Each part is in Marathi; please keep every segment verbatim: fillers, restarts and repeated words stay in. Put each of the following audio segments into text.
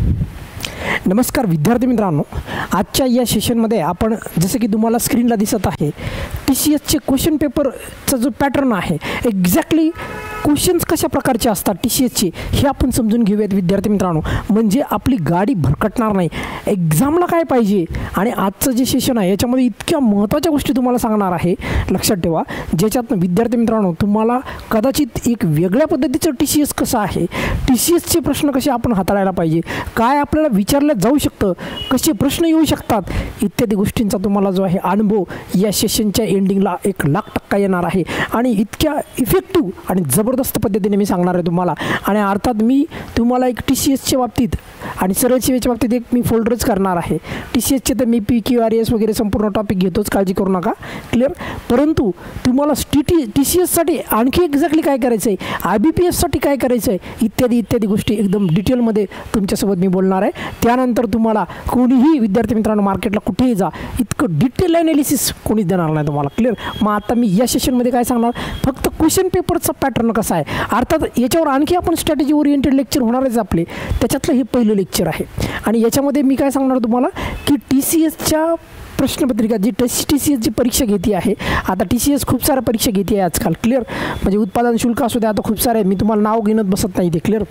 नमस्कार विद्यार्थी मित्रांनो, आजच्या या सेशनमध्ये आपण जसं की तुम्हाला स्क्रीनला दिसत आहे टी सी एसचे क्वेश्चन पेपरचा जो पॅटर्न आहे एक्झॅक्टली क्वेश्चन्स कशा प्रकारचे असतात टी सी एसचे हे आपण समजून घेऊयात विद्यार्थी मित्रांनो, म्हणजे आपली गाडी भरकटणार नाही. एक्झामला काय पाहिजे आणि आजचं जे सेशन आहे याच्यामध्ये इतक्या महत्त्वाच्या गोष्टी तुम्हाला सांगणार आहे. लक्षात ठेवा, ज्याच्यातनं विद्यार्थी मित्रांनो तुम्हाला कदाचित एक वेगळ्या पद्धतीचं टी सी एस कसं आहे, टी सी एसचे प्रश्न कसे आपण हाताळायला पाहिजे, काय आपल्याला विचारलं जाऊ शकतं, कसे प्रश्न येऊ शकतात इत्यादी गोष्टींचा तुम्हाला जो आहे अनुभव या सेशनच्या एंडिंगला एक लाख टक्का येणार आहे. आणि इतक्या इफेक्टिव्ह आणि जबरदस्त पद्धतीने मी सांगणार आहे तुम्हाला. आणि अर्थात मी तुम्हाला एक टी सी एसच्या बाबतीत आणि सरळ सेवेच्या बाबतीत एक मी फोल्डरच करणार आहे. टी सी एसचे तर मी पी क्यू आर एस वगैरे संपूर्ण टॉपिक घेतोच, काळजी करू नका, क्लिअर. परंतु तुम्हाला टी टी टी सी एससाठी आणखी एक्झॅक्टली काय करायचं आहे, आय बी पी एससाठी काय करायचं आहे इत्यादी इत्यादी गोष्टी एकदम डिटेलमध्ये तुमच्यासोबत मी बोलणार आहे. त्यानंतर तुम्हाला कोणीही विद्यार्थी मित्रांनो मार्केटला कुठेही जा इतकं डिटेल ॲनालिसिस कोणीच देणार नाही तुम्हाला, क्लिअर. मग आता मी या सेशनमध्ये काय सांगणार, फक्त क्वेश्चन पेपरचा पॅटर्न कसा आहे. अर्थात याच्यावर आणखी आपण स्ट्रॅटेजी ओरिएंटेड लेक्चर होणारच आपले, त्याच्यातलं हे पहिलं लेक्चर आहे. आणि याच्यामध्ये मी काय सांगणार तुम्हाला की टी सी एसच्या प्रश्नपत्रिका जी टी सी एसची परीक्षा घेते आहे, आता टी सी एस खूप साऱ्या परीक्षा घेते आहे आजकाल, क्लिअर. म्हणजे उत्पादन शुल्क असू द्या, आता खूप सारे मी तुम्हाला नाव घेणत बसत नाही ते, क्लिअर.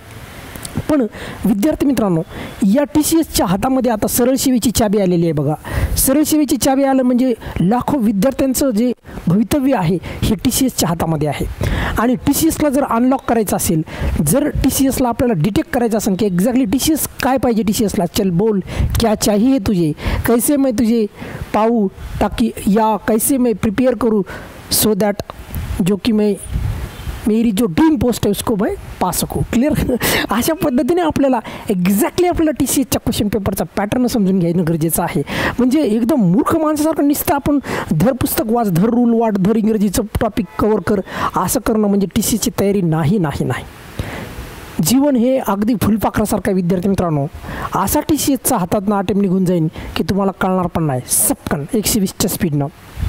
पण विद्यार्थी मित्रांनो या टी सी एसच्या हातामध्ये आता सरळ सेवेची चाबी आलेली आहे बघा. सरळ सेवेची चाबी आलं म्हणजे लाखो विद्यार्थ्यांचं जे भवितव्य आहे हे टी सी एसच्या हातामध्ये आहे. आणि टी सी एसला जर अनलॉक करायचं असेल, जर टी सी एसला आपल्याला डिटेक्ट करायचं असेल की एक्झॅक्टली टी सी एस काय पाहिजे, टी सी एसला चल बोल क्या चाहिए तुझे, कैसे मैं तुझे पाऊ ताकि या कैसे मैं प्रिपेयर करूँ सो दैट जो कि मैं मेरी जो ड्रीम पोस्ट है उसको मैं पा सकूँ, क्लिअर. अशा पद्धतीने आपल्याला एक्झॅक्टली आपल्याला टी सी एसच्या क्वेश्चन पेपरचा पॅटर्न समजून घ्यायचं गरजेचं आहे. म्हणजे एकदम मूर्ख माणसासारखं नुसतं आपण धर पुस्तक वाच, धर रूल वाट, धर इंग्रजीचं टॉपिक कवर कर असं करणं म्हणजे टी सी एसची तयारी नाही नाही नाही. जीवन हे अगदी फुलपाखरासारखं विद्यार्थी मित्रांनो, असा टी सी एसचा हातातनं अटेम्प्ट निघून जाईन की तुम्हाला कळणार पण नाही, सपकन एकशे वीसच्या स्पीडनं.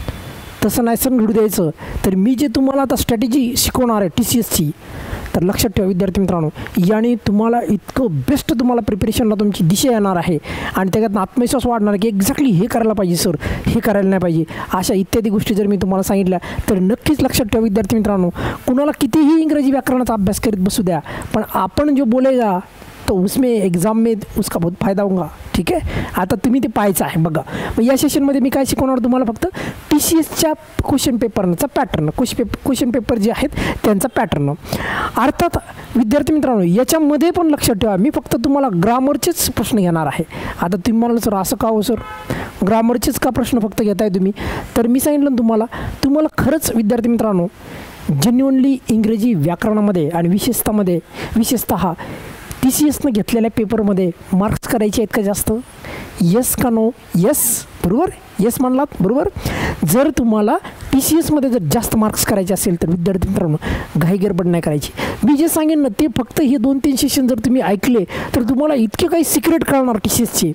तसं नाही सण घडू द्यायचं. तर मी जे तुम्हाला आता स्ट्रॅटेजी शिकवणार आहे टी सी एसची, तर लक्षात ठेवा विद्यार्थी मित्रांनो, याने तुम्हाला इतकं बेस्ट तुम्हाला प्रिपरेशनला तुमची दिशा येणार आहे. आणि त्याच्यातनं आत्मविश्वास वाढणार की एक्झॅक्टली हे करायला पाहिजे सर, हे करायला नाही पाहिजे, अशा इत्यादी गोष्टी जर मी तुम्हाला सांगितल्या तर नक्कीच लक्षात ठेवा विद्यार्थी मित्रांनो, कुणाला कितीही इंग्रजी व्याकरणाचा अभ्यास करीत बसू द्या, पण आपण जो बोलेगा तो उसमें एग्जाम में उसका बहुत फायदा होगा, ठीक आहे. आता तुम्ही ते पाहायचं आहे बघा. मग या सेशनमध्ये मी काय शिकवणार तुम्हाला, फक्त टी सी एसच्या क्वेश्चन पेपरचा pattern, question paper question paper जे आहेत त्यांचा पॅटर्न. अर्थात विद्यार्थी मित्रांनो याच्यामध्ये पण लक्षात ठेवा, मी फक्त तुम्हाला ग्रामरचेच प्रश्न घेणार आहे. आता तुम्ही म्हणाल सर असं का हो सर, ग्रामरचेच का प्रश्न फक्त घेताय तुम्ही, तर मी सांगितलं तुम्हाला, तुम्हाला खरंच विद्यार्थी मित्रांनो जेन्युअनली इंग्रजी व्याकरणामध्ये आणि विशेषतामध्ये विशेषतः टी सी एसनं घेतलेल्या पेपरमध्ये मार्क्स करायचे आहेत का जास्त, यस का नो, यस बरोबर, यस म्हणलात बरोबर. जर तुम्हाला टी सी एसमध्ये जर जास्त मार्क्स करायचे असेल तर विद्यार्थी मित्रांनो घाई गडबड नाही करायची. मी जे सांगेन ना ते फक्त हे दोन तीन सेशन जर तुम्ही ऐकले तर तुम्हाला इतके काही सिक्रेट कळणार टी सी एसचे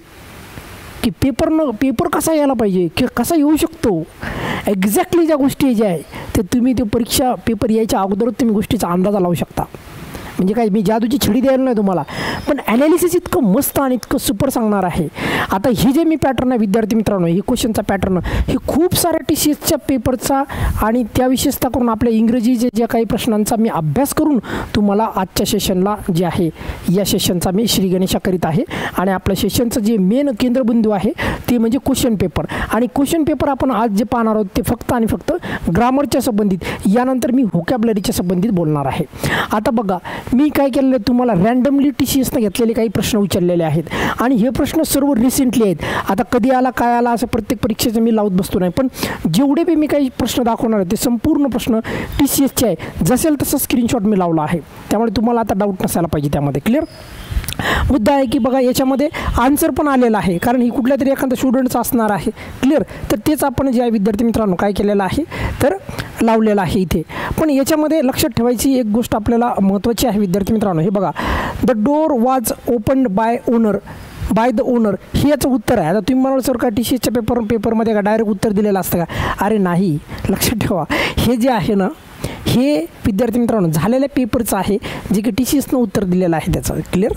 की पेपरनं पेपर कसा यायला पाहिजे, की कसा येऊ शकतो, एक्झॅक्टली ज्या गोष्टी ज्या आहे ते तुम्ही ते परीक्षा पेपर यायच्या अगोदरच तुम्ही गोष्टीचा अंदाजा लावू शकता. म्हणजे काय मी जादूची छडी द्यायला नाही तुम्हाला, पण ॲनालिसिस इतकं मस्त आणि इतकं सुपर सांगणार आहे. आता हे जे मी पॅटर्न आहे विद्यार्थी मित्रांनो, हे क्वेश्चनचा पॅटर्न हे खूप साऱ्या टी सी एसच्या पेपरचा आणि त्या विशेषता करून आपल्या इंग्रजीचे ज्या काही प्रश्नांचा मी अभ्यास करून तुम्हाला आजच्या सेशनला जे आहे या सेशनचा मी श्री गणेशा करीत आहे. आणि आपल्या सेशनचं जे मेन केंद्रबिंदू आहे ते म्हणजे क्वेश्चन पेपर. आणि क्वेश्चन पेपर आपण आज जे पाहणार आहोत ते फक्त आणि फक्त ग्रामरच्या संबंधित, यानंतर मी व्होकॅबलरीच्या संबंधित बोलणार आहे. आता बघा मी काय केलेलं आहे, तुम्हाला रँडमली टी सी एसनं घेतलेले काही प्रश्न विचारलेले आहेत आणि हे प्रश्न सर्व रिसेंटली आहेत. आता कधी आला काय आला असं प्रत्येक परीक्षेचं मी लावत बसतो नाही, पण जेवढे बी मी काही प्रश्न दाखवणार आहे ते संपूर्ण प्रश्न टी सी एसचे आहे. जसेल तसं स्क्रीनशॉट मी लावला आहे, त्यामुळे तुम्हाला आता डाऊट नसायला पाहिजे त्यामध्ये, क्लिअर. मुद्दा आहे की बघा याच्यामध्ये आन्सर पण आलेला आहे, कारण ही कुठल्या तरी एखादा स्टुडंटचा असणार आहे, क्लिअर. तर तेच आपण जे आहे विद्यार्थी मित्रांनो काय केलेलं आहे तर लावलेलं आहे इथे. पण याच्यामध्ये लक्षात ठेवायची एक गोष्ट आपल्याला महत्त्वाची आहे विद्यार्थी मित्रांनो, हे बघा the door was opened by owner by the owner, हे याचं उत्तर आहे. आता तुम्ही म्हणाल सर का टी सी एसच्या पेपर पेपरमध्ये का डायरेक्ट उत्तर दिलेलं असतं का, अरे नाही. लक्षात ठेवा हे जे आहे ना हे विद्यार्थी मित्रांनो झालेल्या पेपरचं आहे जे की टी सी एसनं उत्तर दिलेलं आहे त्याचं, क्लिअर.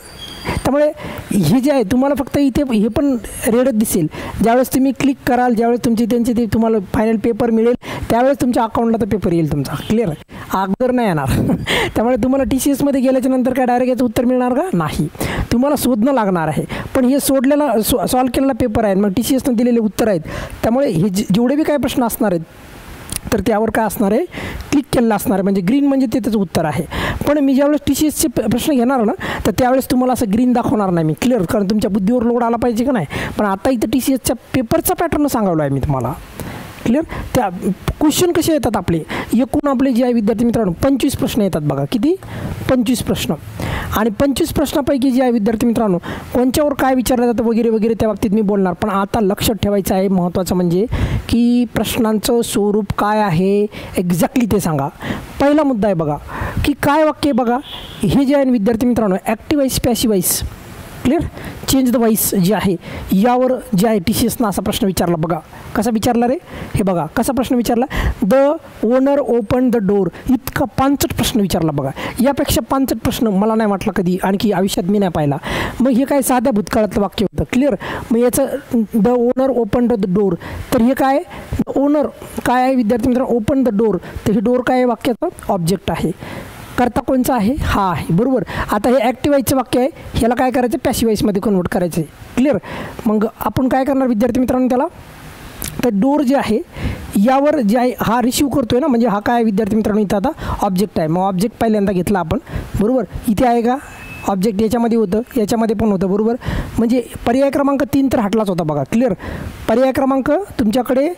त्यामुळे हे जे आहे तुम्हाला फक्त इथे हे पण रेडच दिसेल. ज्यावेळेस तुम्ही क्लिक कराल, ज्यावेळेस तुमची त्यांची ते तुम्हाला फायनल पेपर मिळेल, त्यावेळेस तुमच्या अकाउंटला तर पेपर येईल तुमचा. क्लिअर आहे, अगोदर नाही येणार. त्यामुळे तुम्हाला टी सी एसमध्ये गेल्याच्या नंतर काय डायरेक्ट याचं उत्तर मिळणार का? नाही, तुम्हाला शोधणं लागणार आहे. पण हे सोडलेला सो सॉल्व केलेला पेपर आहे, मग टी सी एसनं दिलेले उत्तर आहेत. त्यामुळे हे जेवढे बी काय प्रश्न असणार आहेत तर त्यावर काय असणार आहे, क्लिक केलेलं असणार आहे, म्हणजे ग्रीन म्हणजे ते त्याचं उत्तर आहे. पण मी ज्यावेळेस टी सी एसचे प्रश्न घेणार ना तर त्यावेळेस तुम्हाला असं ग्रीन दाखवणार नाही मी. क्लिअर, कारण तुमच्या बुद्धीवर लोड आला पाहिजे का नाही. पण आता इथं टी सी एसच्या पेपरचा पॅटर्न सांगावला आहे मी तुम्हाला. क्लिअर, त्या क्वेश्चन कसे येतात आपले, एकूण आपले जे आहे विद्यार्थी मित्रांनो पंचवीस प्रश्न येतात बघा. किती? पंचवीस प्रश्न. आणि पंचवीस प्रश्नापैकी जे आहे विद्यार्थी मित्रांनो कोणत्यावर काय विचारलं जातं वगैरे वगैरे त्या बाबतीत मी बोलणार. पण आता लक्षात ठेवायचं आहे महत्त्वाचं म्हणजे की प्रश्नांचं स्वरूप काय आहे एक्झॅक्टली ते सांगा. पहिला मुद्दा आहे बघा की काय वाक्य आहे बघा. हे जे आहे विद्यार्थी मित्रांनो active voice passive voice, clear, change the voice जे आहे यावर जे आहे टी सी एसनं असा प्रश्न विचारला बघा. कसा विचारला रे, हे बघा कसा प्रश्न विचारला. The owner open the door, इतका पांचट प्रश्न विचारला बघा. यापेक्षा पांचट प्रश्न मला नाही वाटला कधी, आणखी आयुष्यात मी नाही पाहिला. मग हे काय साध्या भूतकाळातलं वाक्य होतं. क्लिअर, मग याचं the owner open the door, तर हे काय ओनर काय आहे विद्यार्थी मित्रांनो, ओपन द डोर, तर हे डोर काय आहे वाक्याचं ऑब्जेक्ट आहे. करता कोणचा आहे, हा आहे, बरोबर. आता हे ॲक्टिव्ह वाईसचं वाक्य आहे, ह्याला काय करायचं पॅसिव्ह वाईसमध्ये कन्वर्ट करायचं आहे. क्लिअर, मग आपण काय करणार विद्यार्थी मित्रांनो त्याला, तर डोर जे आहे यावर जे आहे हा रिसीव करतोय ना, म्हणजे हा काय विद्यार्थी मित्रांनो इथं आता ऑब्जेक्ट आहे. मग ऑब्जेक्ट पहिल्यांदा घेतला आपण, बरोबर. इथे आहे का ऑब्जेक्ट, याच्यामध्ये होतं, याच्यामध्ये पण होतं, बरोबर. म्हणजे पर्याय क्रमांक तीन तर हटलाच होता बघा. क्लिअर, पर्याय क्रमांक तुमच्याकडे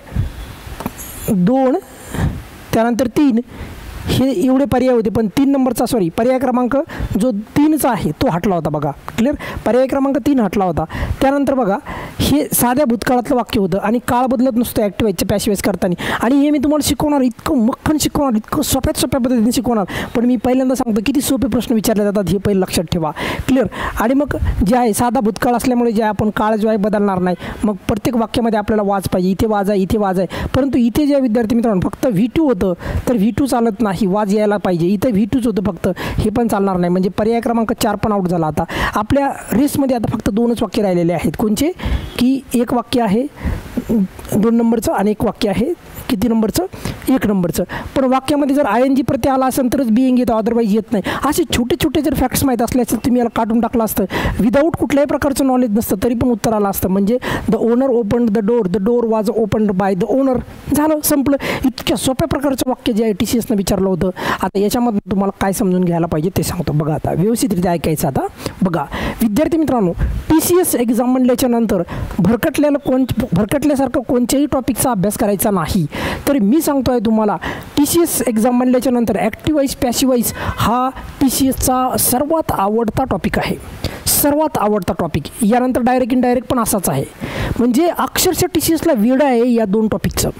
दोन त्यानंतर तीन हे एवढे पर्याय होते, पण तीन नंबरचा सॉरी पर्याय क्रमांक जो तीनचा आहे तो हटला होता बघा. क्लिअर, पर्याय क्रमांक तीन हटला होता. त्यानंतर बघा हे साध्या भूतकाळातलं वाक्य होतं आणि काळ बदलत नसतो ॲक्टिव्ह वाईसच्या पॅसिव्ह वाईस करताना. आणि हे मी तुम्हाला शिकवणार, इतकं मक्खन शिकवणार, इतकं सोप्यात सोप्या पद्धतीने शिकवणार. पण मी पहिल्यांदा सांगतो किती सोपे प्रश्न विचारले जातात हे पहिलं लक्षात ठेवा. क्लिअर, आणि मग जे आहे साधा भूतकाळ असल्यामुळे जे आपण काळ जो आहे बदलणार नाही. मग प्रत्येक वाक्यामध्ये आपल्याला वाज पाहिजे, इथे वाज आहे, इथे वाज आहे. परंतु इथे जे विद्यार्थी मित्रांनो फक्त व्ही टू होतं तर व्ही टू चालत नाही, वाज यायला पाहिजे. इथं व्ही टूच होतं फक्त, हे पण चालणार नाही. म्हणजे पर्याय क्रमांक चार पण आउट झाला. आता आपल्या रेसमध्ये आता फक्त दोनच वाक्य राहिलेले आहेत. कोणचे, की एक वाक्य आहे दोन नंबरचं आणि एक वाक्य आहे किती नंबरचं, एक नंबरचं. पण वाक्यामध्ये जर आय एन जी प्रत्यय आला असेल तरच बिईंग येतं, अदरवाईज येत नाही. असे छोटे छोटे जर फॅक्ट्स माहीत असले असते तुम्ही याला काढून टाकलं असतं, विदाऊट कुठल्याही प्रकारचं नॉलेज नसतं तरी पण उत्तर आलं असतं. म्हणजे the owner open the door, the door was open by the owner, झालं, संपलं. इतक्या सोप्या प्रकारचं वाक्य जे आहे टी सी एसनं विचारलं होतं. आता याच्यामध्ये तुम्हाला काय समजून घ्यायला पाहिजे ते सांगतो बघा. आता व्यवस्थितरित्या ऐकायचं. आता बघा विद्यार्थी मित्रांनो टी सी एस एक्झाम म्हणल्याच्या नंतर भरकटलेलं कोण भरकटल्यासारखं कोणत्याही टॉपिकचा अभ्यास करायचा नाही. तर मी सांगतो आहे तुम्हाला टी सी एस एक्झाम म्हणल्याच्या नंतर ॲक्टिव्ह वाईस पॅसिव्ह वाईस हा टी सी एसचा सर्वात आवडता टॉपिक आहे, सर्वात आवडता टॉपिक. यानंतर डायरेक्ट इनडायरेक्ट पण असाच आहे. म्हणजे अक्षरशः टी सी एसला वेळ आहे या दोन टॉपिकचं.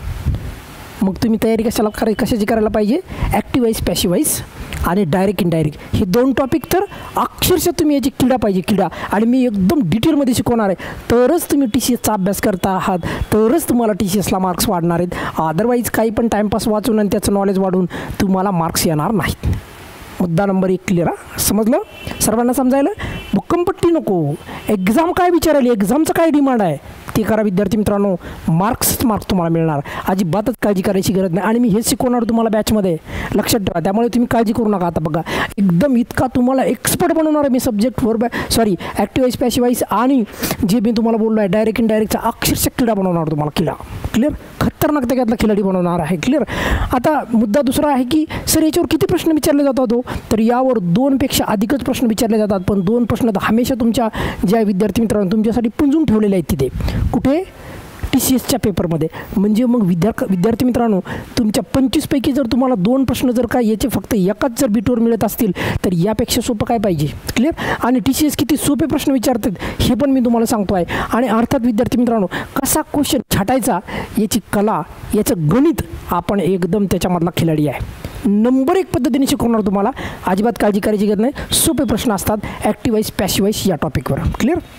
मग तुम्ही तयारी कशाला कराय कशाची करायला पाहिजे, ॲक्टिव्ह वाईस पॅसिव्ह वाईस आणि डायरेक्ट इनडायरेक्ट हे दोन टॉपिक तर अक्षरशः तुम्ही याची किडा पाहिजे, किडा. आणि मी एकदम डिटेलमध्ये शिकवणार आहे, तरच तुम्ही टी सी एसचा अभ्यास करता आहात, तरच तुम्हाला टी सी एसला मार्क्स वाढणार आहेत. अदरवाईज काही पण टाईमपास वाचून आणि त्याचं नॉलेज वाढून तुम्हाला मार्क्स येणार नाहीत. मुद्दा नंबर एक क्लिअर, समजलं सर्वांना समजायला. भुक्कमपट्टी नको, एक्झाम काय विचारायली, एक्झामचं काय डिमांड आहे ते करा विद्यार्थी मित्रांनो. मार्क्सच मार्क्स तुम्हाला मिळणार, अजिबातच काळजी करायची गरज नाही. आणि मी हेच शिकवणार तुम्हाला बॅचमध्ये, लक्षात ठेवा. त्यामुळे तुम्ही काळजी करू नका. आता बघा एकदम इतका तुम्हाला एक्सपर्ट बनवणार आहे मी सब्जेक्टवर, बॅ sorry active voice passive voice आणि जे मी तुम्हाला बोललो आहे डायरेक्ट इनडायरेक्टचा अक्षरशः किडा बनवणार तुम्हाला, किडा. क्लिअर, खतरनाक त्याच्यातला खिलाडी बनवणार आहे. क्लिअर. आता मुद्दा दुसरा आहे की सर याच्यावर किती प्रश्न विचारले जातात हो, तर यावर दोनपेक्षा अधिकच प्रश्न विचारले जातात. पण दोन प्रश्न तर हमेशा तुमच्या ज्या विद्यार्थी मित्रांनो तुमच्यासाठी पुंजून ठेवलेले आहेत तिथे, कुठे, टी सी एसच्या पेपरमध्ये. म्हणजे मग विद्यार्थी विद्यार्थी मित्रांनो तुमच्या पंचवीसपैकी जर तुम्हाला दोन प्रश्न जर का याचे फक्त एकाच जर बीटवर मिळत असतील तर यापेक्षा सोपं काय पाहिजे. क्लिअर. आणि टी सी एस किती सोपे प्रश्न विचारतात हे पण मी तुम्हाला सांगतो आहे. आणि अर्थात विद्यार्थी मित्रांनो कसा क्वेश्चन छाटायचा याची कला, याचं गणित आपण एकदम त्याच्यामधला खिलाडी आहे. नंबर एक पद्धतीने शिकवणार तुम्हाला, अजिबात काळजी करायची गरज नाही. सोपे प्रश्न असतात ॲक्टिव्ह वाईस पॅसिव्ह वाईस या टॉपिकवर. क्लिअर.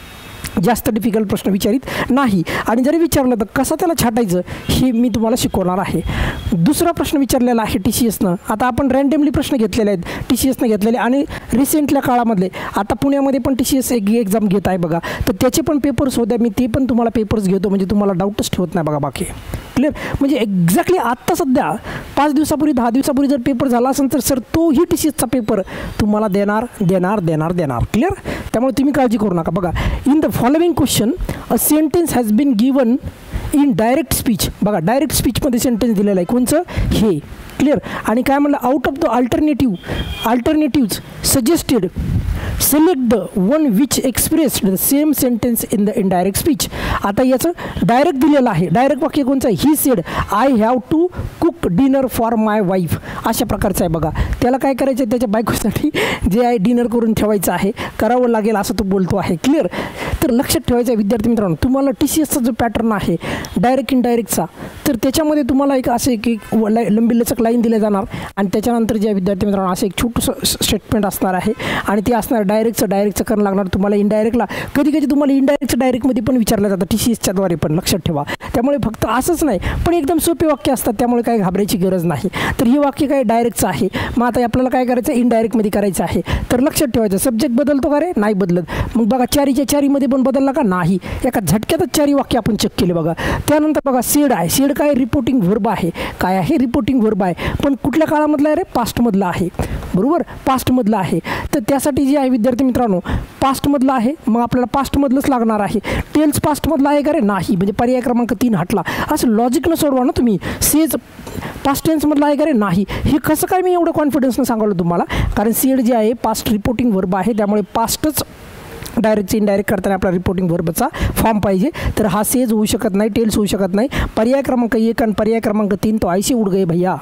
जास्त डिफिकल्ट प्रश्न विचारित नाही आणि जरी विचारलं तर कसं त्याला छाटायचं हे मी तुम्हाला शिकवणार आहे. दुसरा प्रश्न विचारलेला आहे टी सी एसनं. आता आपण रँडमली प्रश्न घेतलेले आहेत टी सी एसनं घेतलेले आणि रिसेंटल्या काळामधले आता पुण्यामध्ये पण टी सी एस एक एक्झाम घेत आहे बघा, तर त्याचे पण पेपर्स होत्या. मी ते पण तुम्हाला पेपर्स घेतो म्हणजे तुम्हाला डाऊटच ठेवत नाही बघा. बाकी क्लिअर म्हणजे एक्झॅक्टली आत्ता सध्या पाच दिवसापूर्वी दहा दिवसापूर्वी जर पेपर झाला असेल तर सर तोही टी सी एसचा पेपर तुम्हाला देणार देणार देणार देणार क्लिअर. त्यामुळे तुम्ही काळजी करू नका. बघा in the following question a sentence has been given in direct speech. बघा डायरेक्ट स्पीचमध्ये सेंटेन्स दिलेलं आहे कोणचं हे क्लिअर. आणि काय म्हणलं out of the alternative alternatives suggested select the one which expressed the same sentence in the indirect speech. आता याचं डायरेक्ट दिलेलं आहे. डायरेक्ट वाक्य कोणचं आहे he said I have to cook dinner for my wife अशा प्रकारचं आहे बघा. त्याला काय करायचं आहे त्याच्या बायकोसाठी जे आहे डिनर करून ठेवायचं आहे करावं लागेल असं तो बोलतो आहे क्लिअर. तर लक्षात ठेवायचं आहे विद्यार्थी मित्रांनो तुम्हाला टी सी एसचा जो पॅटर्न आहे डायरेक्ट इनडायरेक्टचा तर त्याच्यामध्ये तुम्हाला एक असे की लंबी लचक लाईन दिले जाणार आणि त्याच्यानंतर जे विद्यार्थी मित्रांनो असं एक छोटंसं स्टेटमेंट असणार आहे आणि ते असणार डायरेक्टचं डायरेक्टचं करणं लागणार तुम्हाला. इनडायरेक्टला कधी कधी तुम्हाला इनडायरेक्टचं डायरेक्टमध्ये पण विचारलं जातं टी सी एसच्याद्वारे पण लक्षात ठेवा. त्यामुळे फक्त असंच नाही पण एकदम सोपे वाक्य असतात त्यामुळे काही घाबरायची गरज नाही. तर हे वाक्य काय डायरेक्टचं आहे मग आता आपल्याला काय करायचं इनडायरेक्टमध्ये करायचं आहे. तर लक्षात ठेवायचं सब्जेक्ट बदलतो का रे नाही बदलत. मग बघा चारीच्या चारीमध्ये पण बदलला का नाही. एका झटक्यातच चारी वाक्य आपण चेक केले बघा. त्यानंतर बघा सेड आहे. सेड काय रिपोर्टिंग व्हर्ब आहे. काय आहे रिपोर्टिंग व्हर्ब आहे पण कुठल्या काळामधला आहे रे पास्टमधला आहे बरोबर पास्टमधलं आहे. तर त्यासाठी जे आहे विद्यार्थी मित्रांनो पास्टमधलं आहे मग आपल्याला पास्टमधलंच लागणार आहे. टेल्स पास्टमधलं आहे का रे नाही म्हणजे पर्याय क्रमांक तीन हटला. असं लॉजिकनं सोडवा ना तुम्ही. सेज पास्ट टेन्समधलं आहे का रे नाही. हे कसं काय मी एवढं कॉन्फिडन्सनं सांगावलं तुम्हाला कारण सेड जे आहे पास्ट रिपोर्टिंग व्हर्ब आहे त्यामुळे पास्टच डायरेक्टचे इनडायरेक्ट करताना आपला रिपोर्टिंग व्हर्बचा फॉर्म पाहिजे. तर हा सेज होऊ शकत नाही टेल्स होऊ शकत नाही. पर्याय क्रमांक एक आणि पर्याय क्रमांक तीन तो ऐशी उड गए भैया.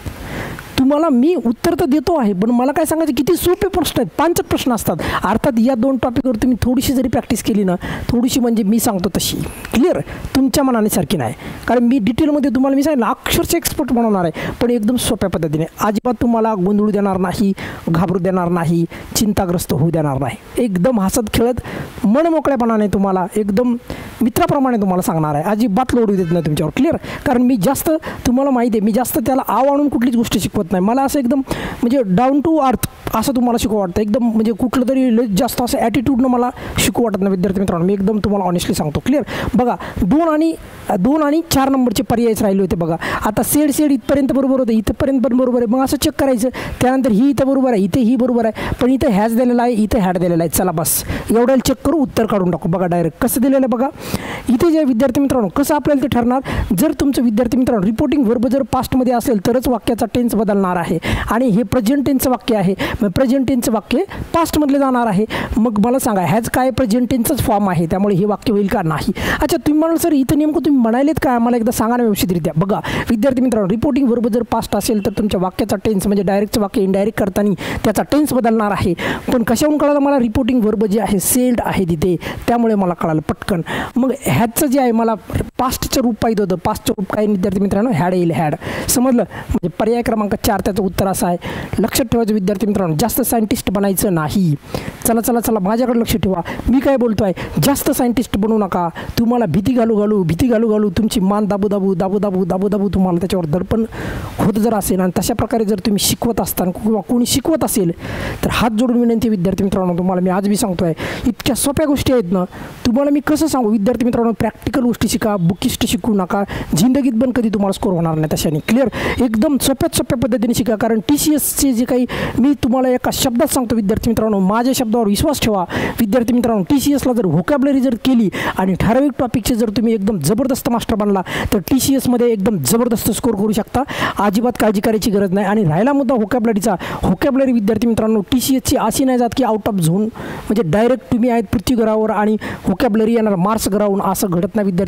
तुम्हाला मी उत्तर तर देतो आहे पण मला काय सांगायचं किती सोपे प्रश्न आहेत पांचट प्रश्न असतात. अर्थात या दोन टॉपिकवर तुम्ही थोडीशी जरी प्रॅक्टिस केली ना थोडीशी म्हणजे मी सांगतो तशी क्लिअर तुमच्या मनाने सारखी नाही कारण मी डिटेलमध्ये तुम्हाला मी सांगितलं अक्षरशः एक्सपर्ट बनवणार आहे पण एकदम सोप्या पद्धतीने. अजिबात तुम्हाला गोंधळू देणार नाही घाबरू देणार नाही चिंताग्रस्त होऊ देणार नाही. एकदम हसत खेळत मन मोकळेपणाने तुम्हाला एकदम मित्राप्रमाणे तुम्हाला सांगणार आहे. अजिबात लोड देत नाही तुमच्यावर क्लिअर कारण मी जास्त तुम्हाला माहिती आहे मी जास्त त्याला आव आणून कुठलीच गोष्ट शिकवत नाही. मला असं एकदम म्हणजे डाऊन टू अर्थ असं तुम्हाला शिकवू वाटतं एकदम म्हणजे कुठलं तरी जास्त असं ॲटिट्यूडनं मला शिकू वाटत नाही विद्यार्थी मित्रांनो. मी एकदम तुम्हाला ऑनेस्टली सांगतो क्लिअर. बघा दोन आणि दोन आणि चार नंबरचे पर्यायच राहिले होते बघा. आता सेड सेड इथपर्यंत बरोबर होतं इथंपर्यंत पण बरोबर आहे. मग असं चेक करायचं त्यानंतर ही इथं बरोबर आहे इथे ही बरोबर आहे पण इथं हॅज दिलेला आहे इथं हॅड दिलेला आहे. चला बस एवढ्याला चेक करू उत्तर काढून टाकू. बघा डायरेक्ट कसं दिलेलं आहे बघा इथे जे विद्यार्थी मित्रांनो कसं आपल्याला ते ठरणार जर तुमचं विद्यार्थी मित्रांनो रिपोर्टिंग व्हर्ब जर पास्टमध्ये असेल तरच वाक्याचा टेन्स बदलणार आहे आणि हे प्रेझेंट टेन्सचं वाक्य आहे मग प्रेझेंट टेन्सचं वाक्य पास्टमधले जाणार आहे. मग मला सांगा हॅज काय प्रेझेंट टेन्सच फॉर्म आहे त्यामुळे हे वाक्य होईल का नाही. अच्छा तुम्ही म्हणाल सर इथं नेमकं तुम्ही म्हणालेत काय मला एकदा सांगा ना व्यवस्थितरित्या. बघा विद्यार्थी मित्रांनो रिपोर्टिंग व्हर्ब जर पास्ट असेल तर तुमच्या वाक्याचा टेन्स म्हणजे डायरेक्टचं वाक्य इनडायरेक्ट करताना त्याचा टेन्स बदलणार आहे. पण कशाहून कळालं मला रिपोर्टिंग व्हर्ब जे आहे सेल्ड आहे तिथे त्यामुळे मला कळालं पटकन. मग हॅजचं जे आहे मला पास्टचं रूप पाहिजे होतं पास्टचं रूप काय विद्यार्थी मित्रांनो हॅड येईल हॅड समजलं. म्हणजे पर्याय क्रमांक चार त्याचं उत्तर असं आहे. लक्षात ठेवायचं विद्यार्थी मित्रांनो जास्त सायंटिस्ट बनायचं नाही. चला चला चला माझ्याकडे लक्ष ठेवा मी काय बोलतो आहे जास्त सायंटिस्ट बनू नका. तुम्हाला भीती घालू घालू भीती घालू घालू तुमची मान दाबू दाबू दाबू दाबू दाबू दाबू तुम्हाला त्याच्यावर दडपण होत जर असेल आणि तशा प्रकारे जर तुम्ही शिकवत असताना किंवा कोणी शिकवत असेल तर हात जोडून विनंती विद्यार्थी मित्रांनो तुम्हाला मी आज बी सांगतो आहे इतक्या सोप्या गोष्टी आहेत ना तुम्हाला मी कसं सांगू विद्यार्थी मित्रांनो प्रॅक्टिकल गोष्टी शिका बुकिस्ट शिकू नका. जिंदगीत पण कधी तुम्हाला स्कोर होणार नाही तशाने क्लिअर एकदम सोप्यात सोप्या पद्धतीने शिका. कारण टी सी एसचे जे काही मी तुम्हाला एका शब्दात सांगतो विद्यार्थी मित्रांनो माझ्या शब्दावर विश्वास ठेवा विद्यार्थी मित्रांनो. टी सी एसला जर व्होकॅबलरी जर केली आणि ठराविक टॉपिकचे जर तुम्ही एकदम जबरदस्त मास्टर बनला तर टी सी एसमध्ये एकदम जबरदस्त स्कोर करू शकता. अजिबात काळजी करायची गरज नाही. आणि राहिला मुद्दा व्होकॅबलरीचा व्होकॅबलरी विद्यार्थी मित्रांनो टी सी एसची अशी नाही जात की आउट ऑफ झोन म्हणजे डायरेक्ट तुम्ही आहेत पृथ्वीग्रहावर आणि व्होकॅबलरी येणार मार्स ग्राउंड असं घडत नाही विद्यार्थी मित्रांनो.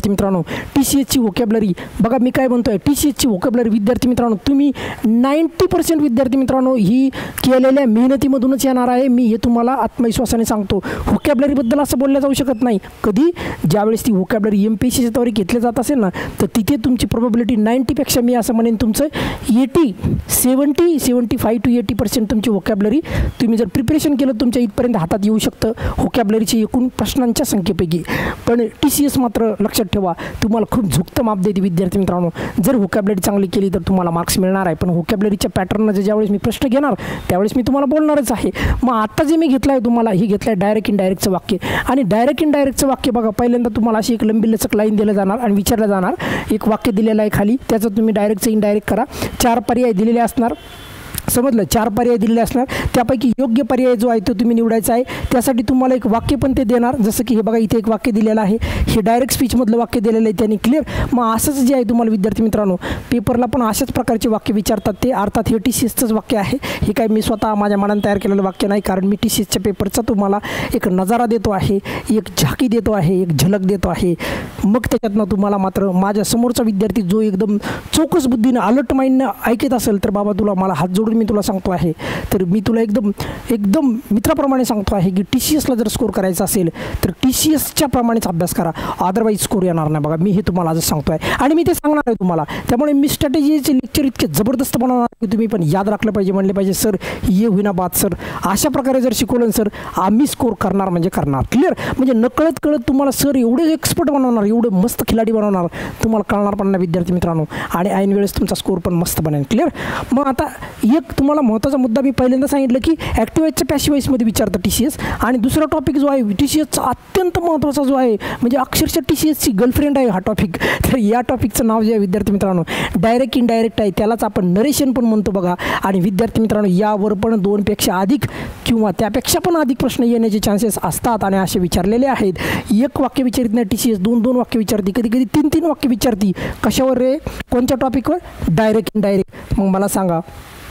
टी सी एसची व्होकॅबलरी बघा, मी काय म्हणतोय, टी सी एसची व्होकॅबलरी विद्यार्थी मित्रांनो तुम्ही नाईंटी पर्सेंट विद्यार्थी मित्रांनो ही केलेल्या मेहनतीमधूनच येणार आहे. मी हे तुम्हाला आत्मविश्वासाने सांगतो. व्होकॅबलरीबद्दल असं बोललं जाऊ शकत नाही. कधी ज्यावेळेस ती व्होकॅबलरी एम पी एस सीच्या तयारी घेतली जात असेल ना, तर तिथे तुमची प्रोबॅबिलिटी नाईंटीपेक्षा मी असं म्हणेन तुमचं eighty seventy seventy five to eighty percent तुमची व्होकॅबलरी तुम्ही जर प्रिपरेशन केलं तुमच्या इथपर्यंत हातात येऊ शकतं व्होकॅबलरीची एकूण प्रश्नांच्या संख्येपैकी. पण टी सी एस मात्र लक्षात ठेवा तुम्हाला खूप झुकतं माप देते विद्यार्थी मित्रांनो. जर व्होकॅबलरी चांगली केली तर तुम्हाला मार्क्स मिळणार आहे. पण व्होकॅबलरीच्या पॅटर्नमध्ये ज्यावेळेस मी प्रश्न घेणार त्यावेळेस मी तुम्हाला बोलणारच आहे. मग आता जे मी घेतलं आहे तुम्हाला हे घेतलं आहे डायरेक्ट इनडायरेक्टचं वाक्य. आणि डायरेक्ट इनडायरेक्टचं वाक्य बघा, पहिल्यांदा तुम्हाला अशी एक लंबी लचक लाईन दिलं जाणार आणि विचारलं जाणार, एक वाक्य दिलेलं आहे खाली, त्याचं तुम्ही डायरेक्टचं इनडायरेक्ट करा. चार पर्याय दिलेले असणार, समजलं, चार पर्याय दिलेले असणार. त्यापैकी योग्य पर्याय जो आहे तो तुम्ही निवडायचा आहे. त्यासाठी तुम्हाला एक वाक्य पण ते देणार, जसं की हे बघा इथे एक वाक्य दिलेलं आहे, हे डायरेक्ट स्पीचमधलं वाक्य दिलेलं आहे त्यांनी. क्लिअर. मग असंच जे आहे तुम्हाला विद्यार्थी मित्रांनो पेपरला पण अशाच प्रकारचे वाक्य विचारतात ते. अर्थात हे टी सी एसचंच वाक्य आहे, हे काय मी स्वतः माझ्या मनात तयार केलेलं वाक्य नाही, कारण मी टी सी एसच्या पेपरचा तुम्हाला एक नजारा देतो आहे, एक झाकी देतो आहे, एक झलक देतो आहे. मग त्याच्यातनं तुम्हाला मात्र माझ्या समोरचा विद्यार्थी जो एकदम चौकस बुद्धीनं अलर्ट माइंडनं ऐकत असेल तर बाबा तुला मला हात जोडून मी तुला सांगतो आहे, तर मी तुला एकदम एकदम मित्राप्रमाणे सांगतो आहे की टी सी एसला जर स्कोर करायचा असेल तर टी सी एसच्या प्रमाणेच अभ्यास करा, अदरवाईज स्कोर येणार नाही. बघा मी हे तुम्हाला आजच सांगतो आहे आणि मी ते सांगणार आहे तुम्हाला. त्यामुळे मी स्ट्रॅटेजीचे लेक्चर इतके जबरदस्त बनवणार की तुम्ही पण याद राखलं पाहिजे, म्हणले पाहिजे सर ये होईना बात सर, अशा प्रकारे जर शिकवलं सर आम्ही स्कोर करणार म्हणजे करणार. क्लिअर. म्हणजे नकळत कळत तुम्हाला सर एवढे एक्सपर्ट बनवणार, एवढे मस्त खिलाडी बनवणार, तुम्हाला कळणार पण नाही विद्यार्थी मित्रांनो, आणि ऐन वेळेस तुमचा स्कोर पण मस्त बनेल. क्लिअर. मग आता एक तुम्हाला महत्त्वाचा मुद्दा मी पहिल्यांदा सांगितलं की ॲक्टिवाईजच्या पॅसिवाईजमध्ये विचारतं टी सी एस. आणि दुसरा टॉपिक जो आहे टी सी एसचा अत्यंत महत्त्वाचा जो आहे, म्हणजे अक्षरशः टी सी एसची गर्लफ्रेंड आहे हा टॉपिक. तर या टॉपिकचं नाव जे आहे विद्यार्थी मित्रांनो डायरेक्ट इनडायरेक्ट आहे, त्यालाच आपण नरेशन पण म्हणतो बघा. आणि विद्यार्थी मित्रांनो यावर पण दोनपेक्षा अधिक किंवा त्यापेक्षा पण अधिक प्रश्न येण्याचे चान्सेस असतात आणि असे विचारलेले आहेत. एक वाक्य विचारित नाही टी सी एस, दोन दोन वाक्य विचारते, कधी कधी तीन तीन वाक्य विचारती. कशावर रे? कोणत्या टॉपिकवर? Direct indirect. मग मला सांगा,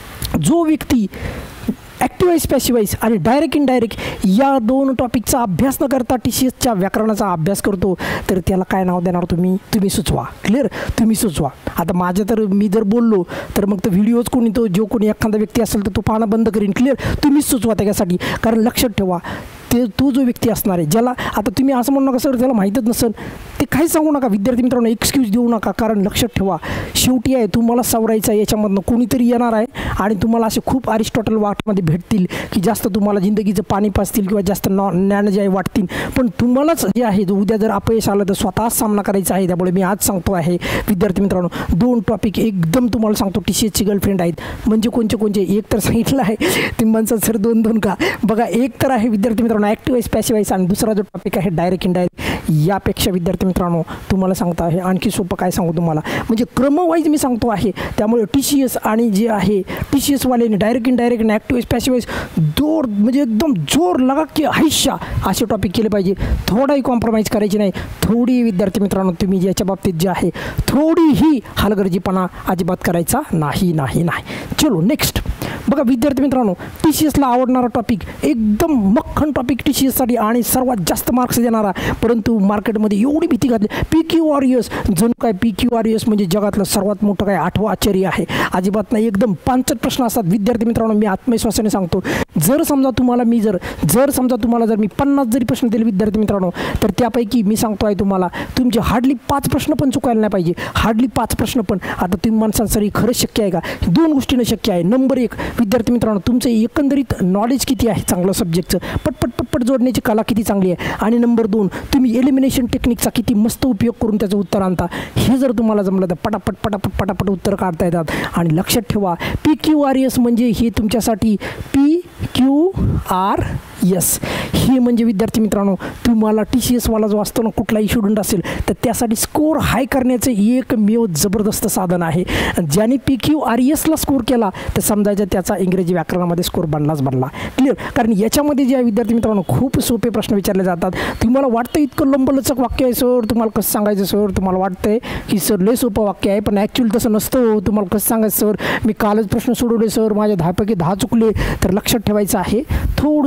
जो व्यक्ती ॲक्टिवाईज पॅसिवाईज आणि डायरेक्ट इनडायरेक्ट या दोन टॉपिकचा अभ्यास न करता टी सी एसच्या व्याकरणाचा अभ्यास करतो तर त्याला काय नाव देणार तुम्ही? तुम्ही सुचवा. क्लिअर. तुम्ही सुचवा. आता माझ्या तर मी जर बोललो तर मग तो व्हिडिओज कोणी तो जो कोणी एखादा व्यक्ती असेल तर तो पाहणं बंद करीन. क्लिअर. तुम्हीच सुचवा त्याच्यासाठी. कारण लक्षात ठेवा ते तो जो व्यक्ती असणार आहे ज्याला आता तुम्ही असं म्हणू नका सर त्याला माहीतच नसेल, ते काहीच सांगू नका विद्यार्थी मित्रांनो, एक्सक्यूज देऊ नका. कारण लक्षात ठेवा शेवटी आहे तुम्हाला सावरायचं आहे, याच्यामधनं कोणीतरी येणार आहे आणि तुम्हाला असे खूप अरिस्टॉटल वाटमध्ये भेटतील की जास्त तुम्हाला जिंदगीचं पाणी पाजतील किंवा जास्त नॉ ज्ञान जे आहे वाटतील. पण तुम्हालाच जे आहे उद्या जर अपयश आलं तर स्वतःच सामना करायचा आहे. त्यामुळे मी आज सांगतो आहे विद्यार्थी मित्रांनो दोन टॉपिक एकदम तुम्हाला सांगतो टी सी एसची गर्लफ्रेंड आहेत. म्हणजे कोणचे कोणचे? एक तर सांगितलं आहे तुम्ही म्हणतात सर दोन दोन का? बघा एक तर आहे विद्यार्थी मित्रांनो ॲक्टिवाईज पॅसिवाईज आणि दुसरा जो टॉपिक आहे डायरेक्ट इनडायरेक्ट. यापेक्षा विद्यार्थी मित्रांनो तुम्हाला सांगतो आहे आणखी सोपं काय सांगू तुम्हाला, म्हणजे क्रमवाईज मी सांगतो आहे. त्यामुळे टी सी एस आणि जे आहे टी सी एसवाल्याने डायरेक्ट इनडायरेक्ट आणि ॲक्टिवाईज पॅसिवाईज जोर म्हणजे एकदम जोर लगा की हैशा असे टॉपिक केले पाहिजे. थोडाही कॉम्प्रोमाइज करायची नाही. थोडी विद्यार्थी मित्रांनो तुम्ही याच्या बाबतीत जे आहे थोडीही हलगर्जीपणा अजिबात करायचा नाही नाही नाही. चलो नेक्स्ट. बघा विद्यार्थी मित्रांनो टी सी एसला आवडणारा टॉपिक एकदम मक्खन टॉपिक टी सी एससाठी आणि सर्वात जास्त मार्क्स देणारा, परंतु मार्केटमध्ये एवढी भीती घातली पी क्यू आर एस. जणू काय पी क्यू आर एस म्हणजे जगातलं सर्वात मोठं काय आठवं आश्चर्य आहे. अजिबात नाही. एकदम पांचट प्रश्न असतात विद्यार्थी मित्रांनो. मी आत्मविश्वासाने सांगतो जर समजा तुम्हाला मी जर जर समजा तुम्हाला जर मी पन्नास जरी प्रश्न दिले विद्यार्थी मित्रांनो तर त्यापैकी मी सांगतो आहे तुम्हाला तुमचे हार्डली पाच प्रश्न पण चुकायला नाही पाहिजे. हार्डली पाच प्रश्न पण. आता तुम्ही माणसाल सर ही खरंच शक्य आहे का? दोन गोष्टीनं शक्य आहे. नंबर एक विद्यार्थी मित्रांनो तुमचं एकंदरीत नॉलेज किती आहे चांगलं सब्जेक्टचं, पटपट पटपट जोडण्याची कला किती चांगली आहे. आणि नंबर दोन तुम्ही एलिमिनेशन टेक्निकचा किती मस्त उपयोग करून त्याचं उत्तर आणता. हे जर तुम्हाला जमलं तर पटापट पटापट पटापट उत्तर काढता येतात. आणि लक्षात ठेवा पी क्यू आर एस म्हणजे हे तुमच्यासाठी पी क्यू आर एस हे म्हणजे विद्यार्थी मित्रांनो तुम्हाला टी सी एसवाला जो असतो ना कुठलाही स्टुडंट असेल तर त्यासाठी स्कोर हाय करण्याचं एकमेव जबरदस्त साधन आहे. ज्याने पी क्यू आर एसला स्कोर केला तर समजायचं त्याचा इंग्रजी व्याकरणामध्ये स्कोर बनलाच बनला. क्लिअर. कारण याच्यामध्ये जे आहे विद्यार्थी मित्रांनो खूप सोपे प्रश्न विचारले जातात. तुम्हाला वाटतं इतकं लंबलचक वाक्य आहे सर, तुम्हाला कसं सांगायचं सर, तुम्हाला वाटतंय की सर लय सोपं वाक्य आहे पण ॲक्च्युअली तसं नसतं. तुम्हाला कसं सांगायचं सर, मी कालच प्रश्न सोडवले सर माझ्या दहापैकी दहा चुकले. तर लक्षात ठेवायचं आहे थोडंसं ना तुम्ही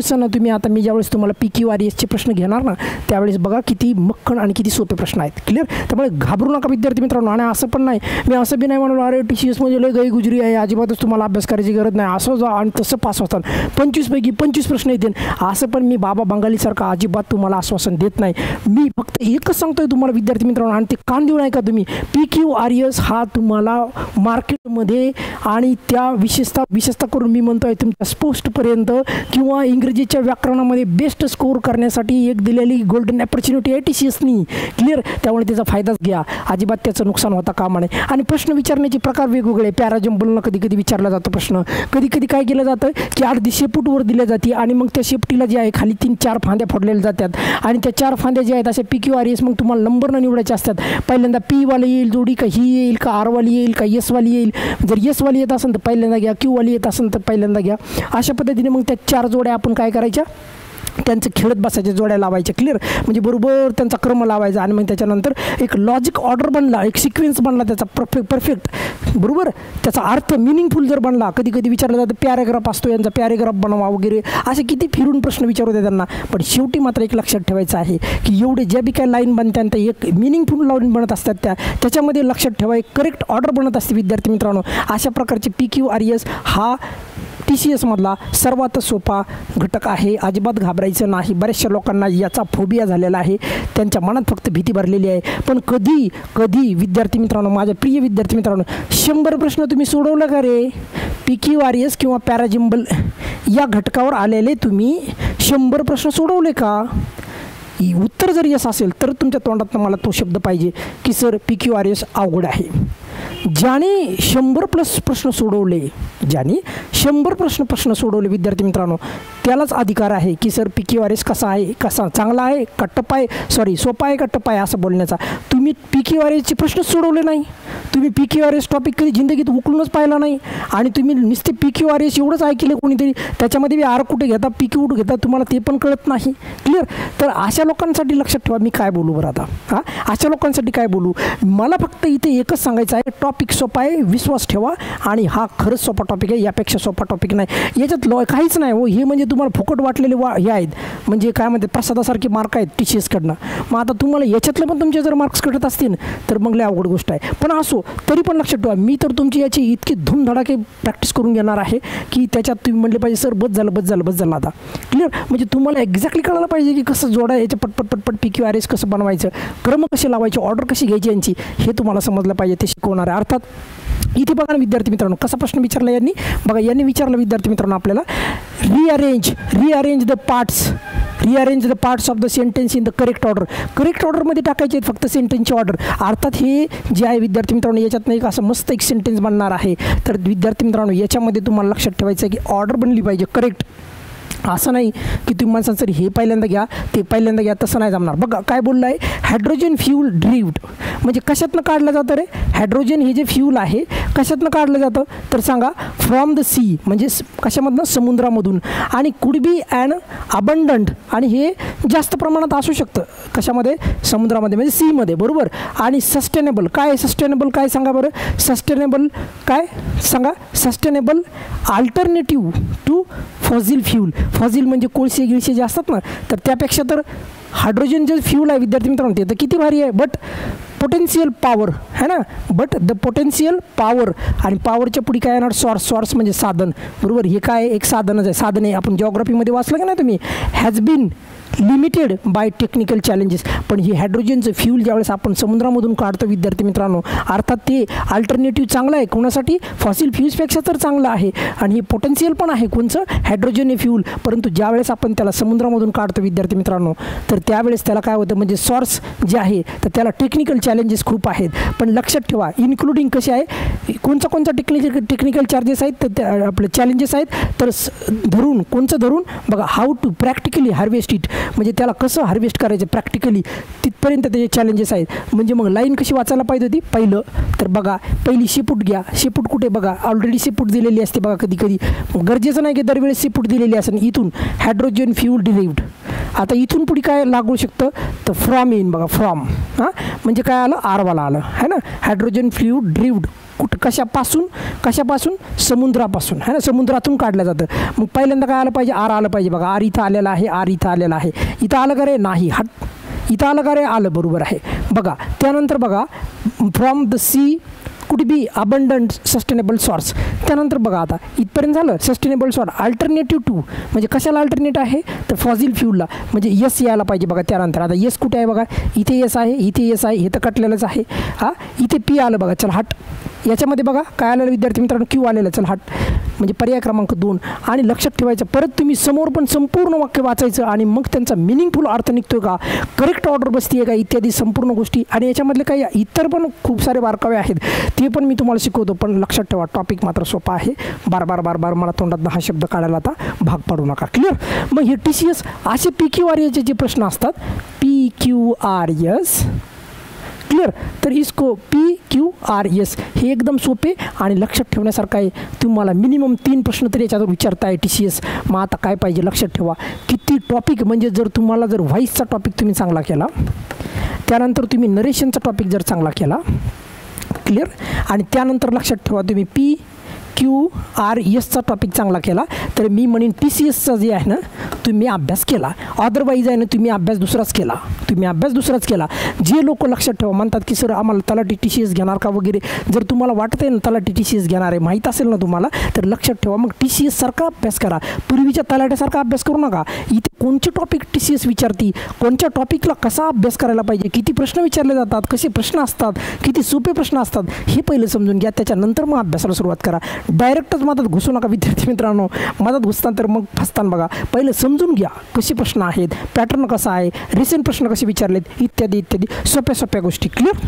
तुम्ही आता मी ज्यावेळेस तुम्हाला पी क्यू आर एसचे प्रश्न घेणार ना त्यावेळेस बघा किती मक्खण आणि किती सोपे प्रश्न आहेत. क्लिअर. त्यामुळे घाबरू नका विद्यार्थी मित्रांनो. आणि असं पण नाही मी असं बी नाही म्हणलो अरे टी सी एस म्हणजे लय गई गुजरी आहे अजिबातच तुम्हाला अभ्यास करायची गरज नाही असं जा आणि तसं पास होतात पंचवीसपैकी पंचवीस प्रश्न येतील असं पण मी बाबा बंगालीसारखं अजिबात तुम्हाला आश्वासन देत नाही. मी फक्त एकच सांगतोय तुम्हाला विद्यार्थी मित्रांनो आणि ते कान देऊ नये का तुम्ही. पी क्यू आर एस हा तुम्हाला मार्केटमध्ये आणि त्या विशेषतः विशेषतः करून मी म्हणतो आहे तुमच्या पोस्टपर्यंत किंवा इंग्रजीच्या व्याकरणामध्ये बेस्ट स्कोअर करण्यासाठी एक दिलेली गोल्डन ऑपॉर्च्युनिटी आहे टी सी एसनी. क्लिअर. त्यामुळे त्याचा फायदाच घ्या अजिबात त्याचं नुकसान होता कामा नये. आणि प्रश्न विचारण्याचे प्रकार वेगवेगळे. पॅराजम्बलनं कधी कधी विचारला जातो प्रश्न. कधी कधी काय केलं जातं की अर्धी शेपूटवर दिल्या जाते आणि मग त्या शेपटीला जे आहे खाली तीन चार फांद्या फोडलेल्या जातात आणि त्या चार फांद्या ज्या आहेत असे पी क्यू आर एस मग तुम्हाला नंबरनं निवडायचे असतात. पहिल्यांदा पी वाली येईल जोडी का ही येईल का आर वाली येईल का येस वाली येईल. जर येस वाली येत असेल तर पहिल्यांदा घ्या क्यू वाली येत असेल तर पहिल्यांदा घ्या. अशा पद्धतीने मग त्या चार जोड्या आपण काय करायच्या त्यांचं खेळत बसायच्या जोड्या लावायच्या. क्लिअर. म्हणजे बरोबर त्यांचा क्रम लावायचा आणि मग त्याच्यानंतर एक लॉजिक ऑर्डर बनला एक सिक्वेन्स बनला त्याचा परफेक्ट परफेक्ट बरोबर त्याचा अर्थ मिनिंगफुल जर बनला. कधी कधी विचारलं जातं पॅरेग्राफ असतो यांचा पॅरेग्राफ बनवा वगैरे असे किती फिरून प्रश्न विचारू दे त्यांना. पण शेवटी मात्र एक लक्षात ठेवायचं आहे की एवढे ज्या बी काय लाईन बनतात त्या एक मिनिंगफुल लाईन बनत असतात त्या त्याच्यामध्ये लक्षात ठेवा एक करेक्ट ऑर्डर बनत असते विद्यार्थी मित्रांनो. अशा प्रकारचे पी क्यू आर एस हा टी सी एसमधला सर्वात सोपा घटक आहे. अजिबात घाबरायचं नाही. बऱ्याचशा लोकांना याचा फोबिया झालेला आहे. त्यांच्या मनात फक्त भीती भरलेली आहे. पण कधी कधी विद्यार्थी मित्रांनो माझ्या प्रिय विद्यार्थी मित्रांनो शंभर प्रश्न तुम्ही सोडवलं का रे. पी क्यू आर एस किंवा पॅराजिम्बल या घटकावर आलेले तुम्ही शंभर प्रश्न सोडवले का. उत्तर जर यस असेल तर तुमच्या तोंडात मला तो शब्द पाहिजे की sir P Q R S अवघड आहे. ज्याने शंभर प्लस प्रश्न सोडवले ज्याने शंभर प्रश्न प्रश्न सोडवले विद्यार्थी मित्रांनो त्यालाच अधिकार आहे की sir P Q R S कसा आहे कसा चांगला आहे का टप्पा आहे सॉरी सोपा आहे का टप्पा आहे असं बोलण्याचा. तुम्ही पी क्यू आर एसचे प्रश्न सोडवले नाही. तुम्ही P Q R S topic कधी जिंदगीत उकळूनच पाहिला नाही आणि तुम्ही नुसते पी क्यू आर एस एवढंच ऐकलं कोणीतरी त्याच्यामध्ये बी आर कुठे घेता पी क्यू कुठे घेता तुम्हाला ते पण कळत नाही. क्लिअर. तर अशा लोकांसाठी लक्षात ठेवा मी काय बोलू बरं आता. हां अशा लोकांसाठी काय बोलू. मला फक्त इथे एकच सांगायचं आहे टॉपिक सोपा आहे विश्वास ठेवा आणि हा खरंच सोपा टॉपिक आहे. यापेक्षा सोपा टॉपिक नाही याच्यात लॉ काहीच नाही हो. हे म्हणजे तुम्हाला फुकट वाटलेले वा हे आहेत म्हणजे काय म्हणते प्रसादासारखे मार्क आहेत टी सी एसकडनं. मग आता तुम्हाला याच्यातलं पण तुमचे जर मार्क्स कटत असतील तर मग लय अवघड गोष्ट आहे. पण असो तरी पण लक्षात ठेवा मी तर तुमची याची इतकी धूमधडाके प्रॅक्टिस करून घेणार आहे की त्याच्यात तुम्ही म्हणले पाहिजे सर बस झालं बस झालं बस झालं आता. क्लिअर. म्हणजे तुम्हाला एक्झॅक्टली कळायला पाहिजे की कसं जोडा याच्या पटपट पटपट पी क्यू आर एस कसं बनवायचं क्रम कसे लावायचे ऑर्डर कशी घ्यायची यांची हे तुम्हाला समजलं पाहिजे ते शिकवणार आहे. अर्थात इथे बघा ना विद्यार्थी मित्रांनो कसा प्रश्न विचारला यांनी बघा यांनी विचारलं विद्यार्थी मित्रांनो आपल्याला rearrange rearrange the parts rearrange the parts of the sentence in the correct order. Correct ऑर्डरमध्ये टाकायचे आहेत फक्त सेंटेन्सची ऑर्डर. अर्थात हे जे आहे विद्यार्थी मित्रांनो याच्यात नाही असं मस्त एक सेंटेन्स बनणार आहे. तर विद्यार्थी मित्रांनो याच्यामध्ये तुम्हाला लक्षात ठेवायचं आहे की ऑर्डर बनली पाहिजे करेक्ट. असं नाही की तुम्ही माणसांचं सर हे पहिल्यांदा घ्या ते पहिल्यांदा घ्या तसं नाही जमणार. बघा काय बोललं आहे हायड्रोजन फ्यूल ड्रिव्ड म्हणजे कशातनं काढलं जातं रे. हायड्रोजन हे जे फ्यूल आहे कशातनं काढलं जातं तर सांगा फ्रॉम द सी म्हणजे कशामधनं समुद्रामधून आणि कुड बी ॲन अबंडंट आणि हे जास्त प्रमाणात असू शकतं कशामध्ये समुद्रामध्ये म्हणजे सीमध्ये बरोबर. आणि सस्टेनेबल काय सस्टेनेबल काय सांगा बरं. सस्टेनेबल काय सांगा sustainable alternative to fossil fuel. Fossil म्हणजे कोळसे गिळसे जे असतात ना तर त्यापेक्षा तर हायड्रोजन जे फ्यूल आहे विद्यार्थी मित्रांनो ते तर किती भारी आहे. बट पोटेन्शियल पॉवर है ना बट द पोटेन्शियल पॉवर आणि पॉवरच्या पुढे काय येणार सॉर्स. सॉर्स म्हणजे साधन बरोबर. हे काय एक साधनच आहे. साधन आहे आपण जिओग्राफीमध्ये वाचलं का नाही तुम्ही has been limited by technical challenges. पण ही हायड्रोजनचं फ्यूल ज्यावेळेस आपण समुद्रामधून काढतो विद्यार्थी मित्रांनो अर्थात ते अल्टरनेटिव्ह चांगलं आहे कोणासाठी फॉसिल फ्यूल्सपेक्षा तर चांगलं आहे आणि हे पोटेन्शियल पण आहे कोणचं हायड्रोजन हे फ्यूल. परंतु ज्यावेळेस आपण त्याला समुद्रामधून काढतो विद्यार्थी मित्रांनो तर त्यावेळेस त्याला काय होतं म्हणजे सॉर्स जे आहे तर त्याला टेक्निकल चॅलेंजेस खूप आहेत. पण लक्षात ठेवा इन्क्लुडिंग कसे आहे कोणचा कोणचा टेक्निकल टेक्निकल चार्जेस आहेत तर आपले चॅलेंजेस आहेत तर धरून कोणचं धरून बघा how to practically harvest it म्हणजे त्याला कसं हार्वेस्ट करायचं प्रॅक्टिकली तिथपर्यंत त्याचे चॅलेंजेस आहेत. म्हणजे मग लाईन कशी वाचायला पाहिजे होती पहिलं तर बघा पहिली शेपूट घ्या. शेपूट कुठे बघा ऑलरेडी शेपूट दिलेली असते बघा कधी कधी गरजेचं नाही की दरवेळेस शेपूट दिलेली असेल. इथून हायड्रोजन फ्यूल डिराइव्ड आता इथून पुढे काय लागू शकतं तर फ्रॉम येईन बघा फ्रॉम हां म्हणजे काय आलं आरवाला आलं है ना हायड्रोजन फ्यूल ड्रिव्ड कुठं कशापासून कशापासून समुद्रापासून है ना, समुद्रातून काढलं जातं. मग पहिल्यांदा काय आलं पाहिजे, आर आलं पाहिजे. बघा आर इथं आलेलं आहे, आर इथं आलेलं आहे. इथं आलं का रे, नाही. हट, इथं आलं का रे, आलं, बरोबर आहे. बघा त्यानंतर बघा from the C could be abundant sustainable source. त्यानंतर बघा आता इथपर्यंत झालं सस्टेनेबल सोर्स. अल्टरनेटिव्ह टू म्हणजे कशाला अल्टरनेट आहे, तर फॉसिल फ्यूलला, म्हणजे यस यायला पाहिजे. बघा त्यानंतर आता यस कुठे आहे, बघा इथे यस आहे, इथे यस आहे, हे तर कटलेलंच आहे. हां इथे पी आलं बघा. चल हट, याच्यामध्ये बघा काय आलेलं विद्यार्थी मित्रांनो, क्यू आलेलं. चल हट, म्हणजे पर्याय क्रमांक दोन. आणि लक्षात ठेवायचं, परत तुम्ही समोर पण संपूर्ण वाक्य वाचायचं आणि मग त्यांचा मिनिंगफुल अर्थ निघतोय का, करेक्ट ऑर्डर बसती आहे का, इत्यादी संपूर्ण गोष्टी. आणि याच्यामधले काही इतर पण खूप सारे बारकावे आहेत, ते पण मी तुम्हाला शिकवतो. पण लक्षात ठेवा टॉपिक मात्र सोपा आहे. बार बार बार बार मला तोंडात हा शब्द काढायला आता भाग पाडू नका. क्लिअर. मग हे टी सी एस असे पी क्यू आर एसचे जे प्रश्न असतात, P Q R S, clear, तर इसको पी क्यू आर एस हे एकदम सोपे आणि लक्षात ठेवण्यासारखं आहे. तुम्हाला मिनिमम तीन प्रश्न तरी याच्यावर विचारताय टी सी एस. मग आता काय पाहिजे लक्षात ठेवा, किती टॉपिक, म्हणजे जर तुम्हाला जर व्हॉइसचा टॉपिक तुम्ही चांगला केला, त्यानंतर तुम्ही नरेशनचा टॉपिक जर चांगला केला, क्लिअर, आणि त्यानंतर लक्षात ठेवा तुम्ही पी क्यू आर एसचा टॉपिक चांगला केला, तर मी म्हणेन टी सी एसचा जे आहे ना तुम्ही अभ्यास केला. अदरवाईज आहे ना तुम्ही अभ्यास दुसराच केला, तुम्ही अभ्यास दुसराच केला. जे लोक लक्षात ठेवा म्हणतात की सर आम्हाला तलाठी टी सी एस घेणार का वगैरे, जर तुम्हाला वाटतं आहे ना तलाठी टी सी एस घेणार आहे, माहीत असेल ना तुम्हाला, तर लक्षात ठेवा मग टी सी एससारखा अभ्यास करा. पूर्वीच्या तलाट्यासारखा अभ्यास करू नका. इथे कोणचे टॉपिक टी सी एस विचारती, कोणत्या टॉपिकला कसा अभ्यास करायला पाहिजे, किती प्रश्न विचारले जातात, कसे प्रश्न असतात, किती सोपे प्रश्न असतात, हे पहिले समजून घ्या. त्याच्यानंतर मग अभ्यासाला सुरुवात करा. डायरेक्टच मधात घुसू नका विद्यार्थी मित्रांनो. मधात घुसताना तर मग फसताना बघा. पहिले समजून घ्या कसे प्रश्न आहेत, पॅटर्न कसा आहे, रिसेंट प्रश्न कसे विचारलेत, इत्यादी इत्यादी सोप्या सोप्या गोष्टी. क्लिअर.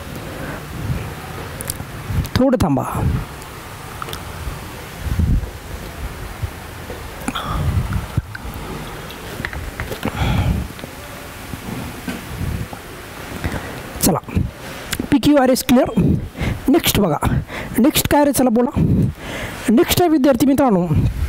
थोडं थांबा. चला P Q R S clear. Next बघा, नेक्स्ट काय रे, चला बोला. नेक्स्ट आहे विद्यार्थी मित्रांनो,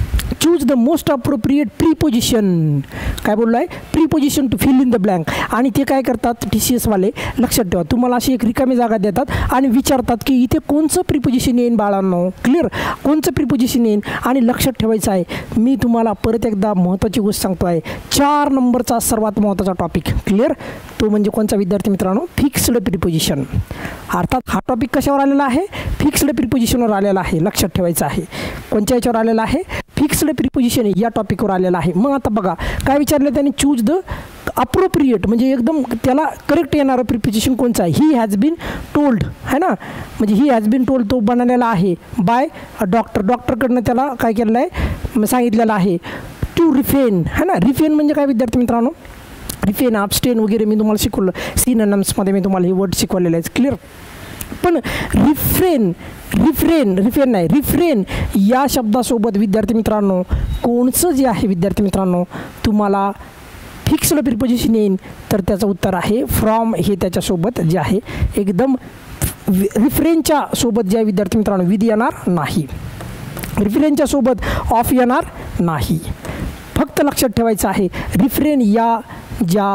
choose the most appropriate preposition. काय बोललो आहे, preposition to fill in the blank. आणि ते काय करतात टी सी एसवाले, लक्षात ठेवा तुम्हाला अशी एक रिकामी जागा देतात आणि विचारतात की इथे कोणचं प्रीपोजिशन येईन बाळांनो, क्लिअर, कोणचं प्रीपोजिशन येईन. आणि लक्षात ठेवायचं आहे, मी तुम्हाला परत एकदा महत्त्वाची गोष्ट सांगतो आहे, चार नंबरचा सर्वात महत्त्वाचा टॉपिक, क्लिअर, तो म्हणजे कोणचा विद्यार्थी मित्रांनो, फिक्स्ड प्रीपोजिशन. अर्थात हा टॉपिक कशावर आलेला आहे, फिक्स्ड प्रीपोजिशनवर आलेला आहे. लक्षात ठेवायचं आहे कोणत्या याच्यावर आलेला आहे, फिक्स्ड प्रीपोजिशन या टॉपिकवर आलेला आहे. मग आता बघा काय विचारलं त्यांनी, चूज द अप्रोप्रिएट म्हणजे एकदम त्याला करेक्ट येणारं प्रीपोजिशन कोणचं आहे. ही हॅज बीन टोल्ड है ना, म्हणजे ही हॅज बीन टोल्ड तो बनवलेला आहे बाय डॉक्टर. डॉक्टरकडनं त्याला काय केलेलं आहे, सांगितलेलं आहे टू रिफेन है ना. रिफेन म्हणजे काय विद्यार्थी मित्रांनो, रिफेन, abstain वगैरे मी तुम्हाला शिकवलं, सिनोनिम्समध्ये मी तुम्हाला हे वर्ड शिकवलेले आहेत. क्लिअर. पण रिफ्रेन रिफ्रेन रिफ्रेन नाही रिफ्रेन या शब्दासोबत विद्यार्थी मित्रांनो कोणचं जे आहे विद्यार्थी मित्रांनो तुम्हाला फिक्स्ड प्रीपोजिशन येईल, तर त्याचं उत्तर आहे फ्रॉम. हे त्याच्यासोबत जे आहे एकदम रिफ्रेनच्या सोबत जे आहे विद्यार्थी मित्रांनो विध येणार नाही, रिफ्रेनच्या सोबत ऑफ येणार नाही. फक्त लक्षात ठेवायचं आहे रिफ्रेन या ज्या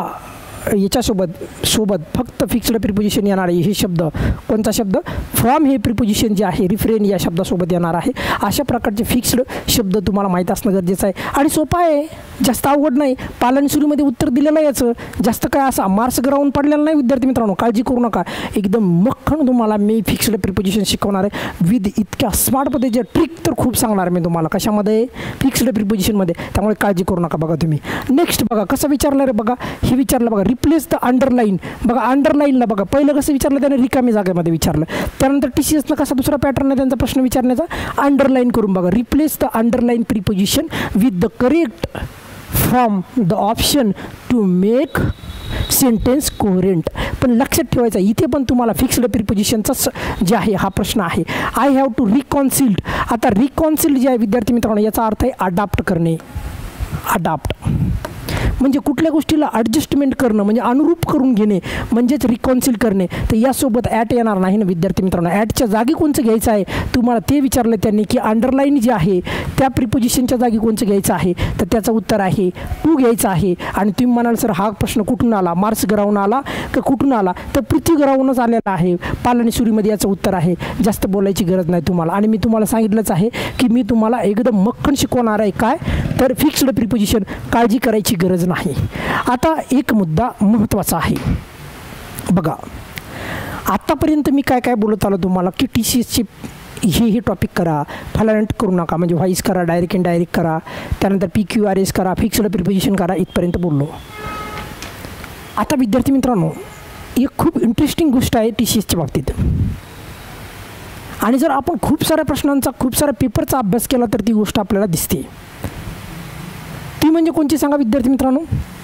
याच्यासोबत सोबत फक्त फिक्स्ड प्रिपोजिशन येणार आहे. हे शब्द कोणता शब्द, फ्रॉम हे प्रिपोजिशन जे आहे रिफ्रेन या शब्दासोबत येणार आहे. अशा प्रकारचे फिक्स्ड शब्द तुम्हाला माहीत असणं गरजेचं आहे आणि सोपं आहे, जास्त अवघड नाही. पालनसुरीमध्ये उत्तर दिलेलं आहे याचं, जास्त काय असा मार्क्स ग्राउंड पडलेला नाही विद्यार्थी मित्रांनो, काळजी करू नका. एकदम मक्खन तुम्हाला मी फिक्स्ड प्रिपोजिशन शिकवणार आहे विथ इतक्या स्मार्ट पद्धतीचे ट्रिक तर खूप सांगणार मी तुम्हाला कशामध्ये, फिक्स्ड प्रिपोजिशनमध्ये. त्यामुळे काळजी करू नका. बघा तुम्ही नेक्स्ट बघा कसं विचारलं रे, बघा हे विचारलं बघा, रिप्लेस द अंडरलाईन. बघा अंडरलाईनला बघा पहिलं कसं विचारलं त्याने, रिकामी जागेमध्ये विचारलं. त्यानंतर टी सी एसनं कसा दुसरा पॅटर्न आहे त्यांचा प्रश्न विचारण्याचा, अंडरलाईन करून बघा. Replace the underline preposition with the correct from the option to make sentence coherent. पण लक्षात ठेवायचं इथे पण तुम्हाला फिक्स्ड प्रिपोजिशनचाच जे आहे हा प्रश्न आहे. I have to reconciled. आता रिकॉन्सिल्ड जे आहे विद्यार्थी मित्रांनो याचा अर्थ आहे अडॉप्ट करणे, अडॉप्ट म्हणजे कुठल्या गोष्टीला ॲडजस्टमेंट करणं म्हणजे अनुरूप करून घेणे म्हणजेच रिकॉन्सिल करणे. तर यासोबत ॲट येणार नाही ना विद्यार्थी मित्रांनो. ॲटच्या जागी कोणचं घ्यायचं आहे तुम्हाला ते विचारलं त्यांनी की अंडरलाईन जे आहे त्या प्रिपोजिशनच्या जागी कोणचं घ्यायचं आहे. तर त्याचं उत्तर आहे टू घ्यायचं आहे. आणि तुम्ही म्हणाल सर हा प्रश्न कुठून आला, मार्स ग्रहाहून आला का कुठून आला, तर पृथ्वी ग्रहाहूनच आलेला आहे. पाल आणि सुरीमध्ये याचं उत्तर आहे. जास्त बोलायची गरज नाही तुम्हाला. आणि मी तुम्हाला सांगितलंच आहे की मी तुम्हाला एकदम मक्खन शिकवणार आहे. काय तर फिक्स्ड प्रिपोजिशन, काळजी करायची गरज नाही. आता एक मुद्दा महत्त्वाचा आहे बघा. आत्तापर्यंत मी काय काय बोलत आलो तुम्हाला की टी सी एसचे हे हे टॉपिक करा, फलांट करू नका म्हणजे व्हाईस करा, डायरेक्ट इन डायरेक्ट करा, त्यानंतर पी क्यू आर एस करा, फिक्स्ड प्रिपोजिशन करा, इथपर्यंत बोललो. आता विद्यार्थी मित्रांनो एक खूप इंटरेस्टिंग गोष्ट आहे टी सी एसच्या बाबतीत. आणि जर आपण खूप साऱ्या प्रश्नांचा खूप साऱ्या पेपरचा अभ्यास केला तर ती गोष्ट आपल्याला दिसते. ती म्हणजे कोणती सांगा विद्यार्थी मित्रांनो.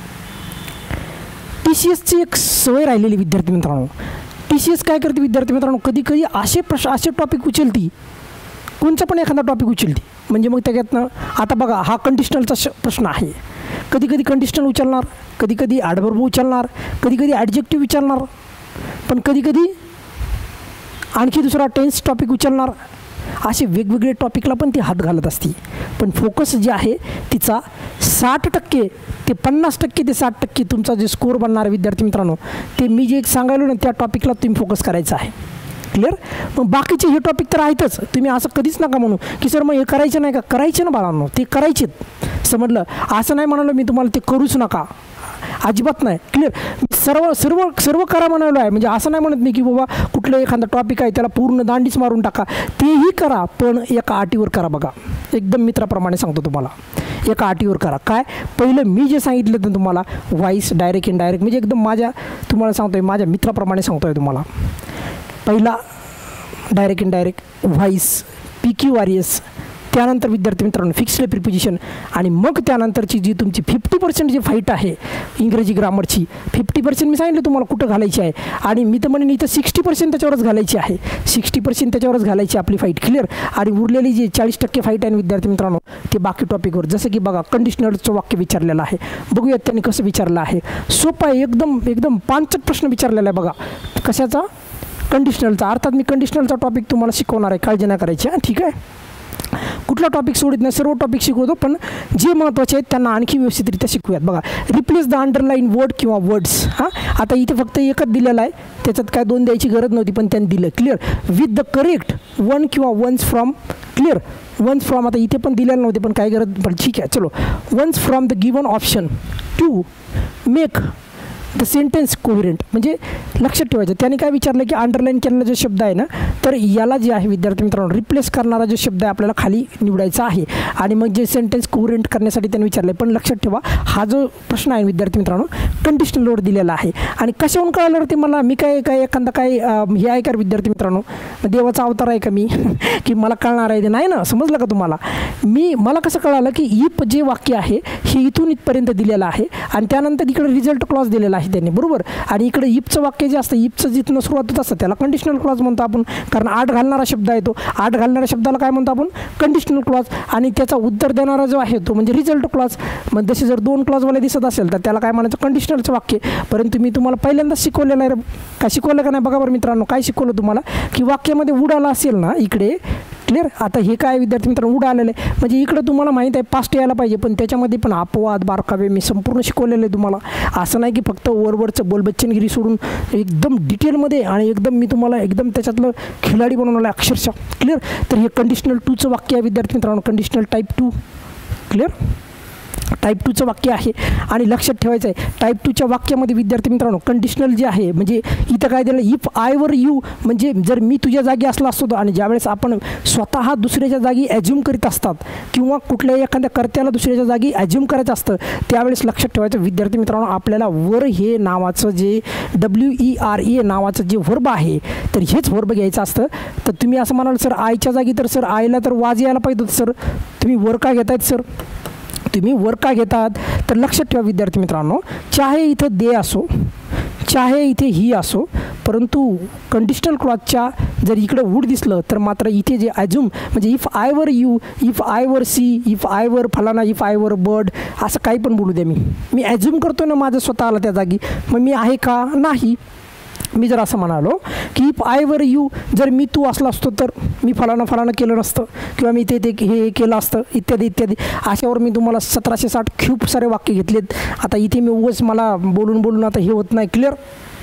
टी सी एसची एक सवय राहिलेली विद्यार्थी मित्रांनो. टी सी एस काय करते विद्यार्थी मित्रांनो, कधी कधी असे प्रश्न असे टॉपिक उचलती, कोणचा पण एखादा टॉपिक उचलती म्हणजे मग त्याच्यातनं आता बघा हा कंडिशनलचा श प्रश्न आहे. कधी कधी कंडिशनल उचलणार, कधी कधी ॲडव्हर्ब उचलणार, कधी कधी ॲडजेक्टिव्ह विचारणार, पण कधी कधी आणखी दुसरा टेन्स टॉपिक उचलणार. असे वेगवेगळे टॉपिकला पण ती हात घालत असते. पण फोकस जे आहे तिचा साठ टक्के ते पन्नास टक्के ते साठ टक्के तुमचा जे स्कोअर बनणार विद्यार्थी मित्रांनो ते मी जे एक सांगायलो ना त्या टॉपिकला तुम्ही फोकस करायचा आहे. क्लिअर. मग बाकीचे हे टॉपिक तर आहेतच. तुम्ही असं कधीच नका म्हणू की सर मग हे करायचं नाही का, करायचे ना बाळांनो, ते करायचेत. समजलं. असं नाही म्हणालो मी तुम्हाला ते करूच नका, अजिबात नाही. क्लिअर. सर्व सर्व सर्व करा म्हणालो आहे. म्हणजे असं नाही म्हणत मी की बाबा कुठलं एखादा टॉपिक आहे त्याला पूर्ण दांडीच मारून टाका, तेही करा पण एका अटीवर करा. बघा एकदम मित्राप्रमाणे सांगतो तुम्हाला, एका अटीवर करा. काय पहिलं मी जे सांगितलं तर तुम्हाला व्हॉइस, डायरेक्ट इन डायरेक्ट म्हणजे एकदम माझ्या तुम्हाला सांगतोय माझ्या मित्राप्रमाणे सांगतोय तुम्हाला. पहिला direct indirect, voice, P Q R S, त्यानंतर विद्यार्थी मित्रांनो फिक्स्ड प्रिपोजिशन, आणि मग त्यानंतरची जी तुमची फिफ्टी पर्सेंट जी फाईट आहे इंग्रजी ग्रामरची, फिफ्टी पर्सेंट मी सांगितलं तुम्हाला कुठं घालायची आहे. आणि मी तर म्हणेन इथं सिक्स्टी पर्सेंट त्याच्यावरच घालायची आहे. सिक्स्टी पर्सेंट त्याच्यावरच घालायची आपली फाईट. क्लिअर. आणि उरलेली जी चाळीस टक्के फाईट आहे विद्यार्थी मित्रांनो ते बाकी टॉपिकवर. जसं की बघा कंडिशनरचं वाक्य विचारलेलं आहे. बघूयात त्यांनी कसं विचारलं आहे. सोपं आहे एकदम, एकदम पांचट प्रश्न विचारलेला आहे बघा. कशाचा? कंडिशनलचा. अर्थात मी कंडिशनलचा टॉपिक तुम्हाला शिकवणार आहे, काळजी नाही करायची. हां ठीक आहे. कुठला टॉपिक सोडित नाही, सर्व टॉपिक शिकवतो, पण जे महत्त्वाचे आहेत त्यांना आणखी व्यवस्थितरित्या शिकूयात. बघा रिप्लेस द अंडरलाईन वर्ड किंवा वर्ड्स. हां आता इथे फक्त एकच दिलेलं आहे, त्याच्यात काय दोन द्यायची गरज नव्हती पण त्यांनी दिलं. Clear. With the correct one किंवा ones from. Clear. Ones from आता इथे पण दिलेलं नव्हते पण काय गरज, पण ठीक आहे चलो. Ones from the given option to make the sentence coherent. म्हणजे लक्षात ठेवायचं त्याने काय विचारलं की अंडरलाईन केलेला जो शब्द आहे ना तर याला जे आहे विद्यार्थी मित्रांनो रिप्लेस करणारा जो शब्द आहे आपल्याला खाली निवडायचा आहे. आणि मग जे सेंटेन्स कोहेरंट करण्यासाठी त्यांनी विचारलं. पण लक्षात ठेवा हा जो प्रश्न आहे विद्यार्थी मित्रांनो कंडिशनलवर दिलेला आहे. आणि कशाहून कळालं ते मला, मी काय काय एखादा काय हे आहे का विद्यार्थी मित्रांनो देवाचा अवतार आहे का मी की मला कळणार आहे ते नाही ना. समजलं का तुम्हाला. मी मला कसं कळालं की इफ जे वाक्य आहे हे इथून इथपर्यंत दिलेलं आहे आणि त्यानंतर इकडे रिझल्ट क्लॉज दिलेला आहे त्यांनी. बरोबर. आणि इकडे इफचं वाक्य जे असतं इफचं जिथनं सुरुवात होत असतं त्याला कंडिशनल क्लॉज म्हणतो आपण, कारण आठ घालणारा शब्द आहे तो. आठ घालणाऱ्या शब्दाला काय म्हणतो आपण? Conditional clause. आणि त्याचा उत्तर देणारा जो आहे तो म्हणजे रिझल्ट क्लॉज. मग जसे जर दोन क्लॉजवाले दिसत असेल तर त्याला काय म्हणायचं? कंडिशनलचं वाक्य. परंतु मी तुम्हाला पहिल्यांदाच शिकवलेलं आहे. काय शिकवलं का नाही बघा बरं मित्रांनो. काय शिकवलं तुम्हाला की वाक्यामध्ये उड आला असेल ना इकडे. क्लिअर. आता हे काय विद्यार्थी मित्रांनो उड आलेलं आहे म्हणजे इकडं तुम्हाला माहीत आहे पास्ट यायला पाहिजे पण त्याच्यामध्ये पण अपवाद बारकावे मी संपूर्ण शिकवलेलं आहे तुम्हाला. असं नाही की फक्त वरवरचं बोलबच्चनगिरी सोडून एकदम डिटेलमध्ये आणि एकदम मी तुम्हाला एकदम त्याच्यातलं खिलाडी बनवलं आहे अक्षरशः. क्लिअर. तर हे कंडिशनल टूचं वाक्य आहे विद्यार्थी मित्रांनो, conditional type two. Clear. Type टूचं वाक्य आहे. आणि लक्षात ठेवायचं आहे टाईप टूच्या वाक्यामध्ये विद्यार्थी मित्रांनो कंडिशनल जे आहे म्हणजे इथं काय दिलं इफ आय वर यू म्हणजे जर मी तुझ्या जागी असला असतो. आणि ज्यावेळेस आपण स्वतः दुसऱ्याच्या जागी ॲज्युम करीत असतात किंवा कुठल्याही एखाद्या कर्त्याला दुसऱ्याच्या जागी ॲज्युम करायचं असतं त्यावेळेस लक्षात ठेवायचं विद्यार्थी मित्रांनो आपल्याला वर हे नावाचं J W E R A नावाचं जे व्हर्ब आहे तर हेच व्हर्ब घ्यायचं असतं. तर तुम्ही असं म्हणाल सर आयच्या जागी तर सर आयला तर वाज यायला पाहिजे होतं सर, तुम्ही वर का घेतायत सर, तुम्ही वर का घेतात? तर लक्षात ठेवा विद्यार्थी मित्रांनो चाहे इथं दे असो चाहे इथे ही असो परंतु कंडिशनल क्लॉजच्या जर इकडे वूड दिसलं तर मात्र इथे जे ॲझ्युम म्हणजे if I were you, if I were see, if I were फलाना, इफ आय वर बर्ड, असं काही पण बोलू द्या. मी मी ॲझ्युम करतो ना माझं स्वतःला त्या जागी, मग मी आहे का नाही. मी जर असं म्हणालो की इफ आय वर यू, जर मी तू असला असतो तर मी फलाना फलाना केलं नसतं किंवा मी ते ते हे केलं असतं इत्यादी इत्यादी. अशावर मी तुम्हाला सतराशे साठ खूप सारे वाक्य घेतलेत. आता इथे मी उगाच मला बोलून बोलून आता हे होत नाही, क्लिअर.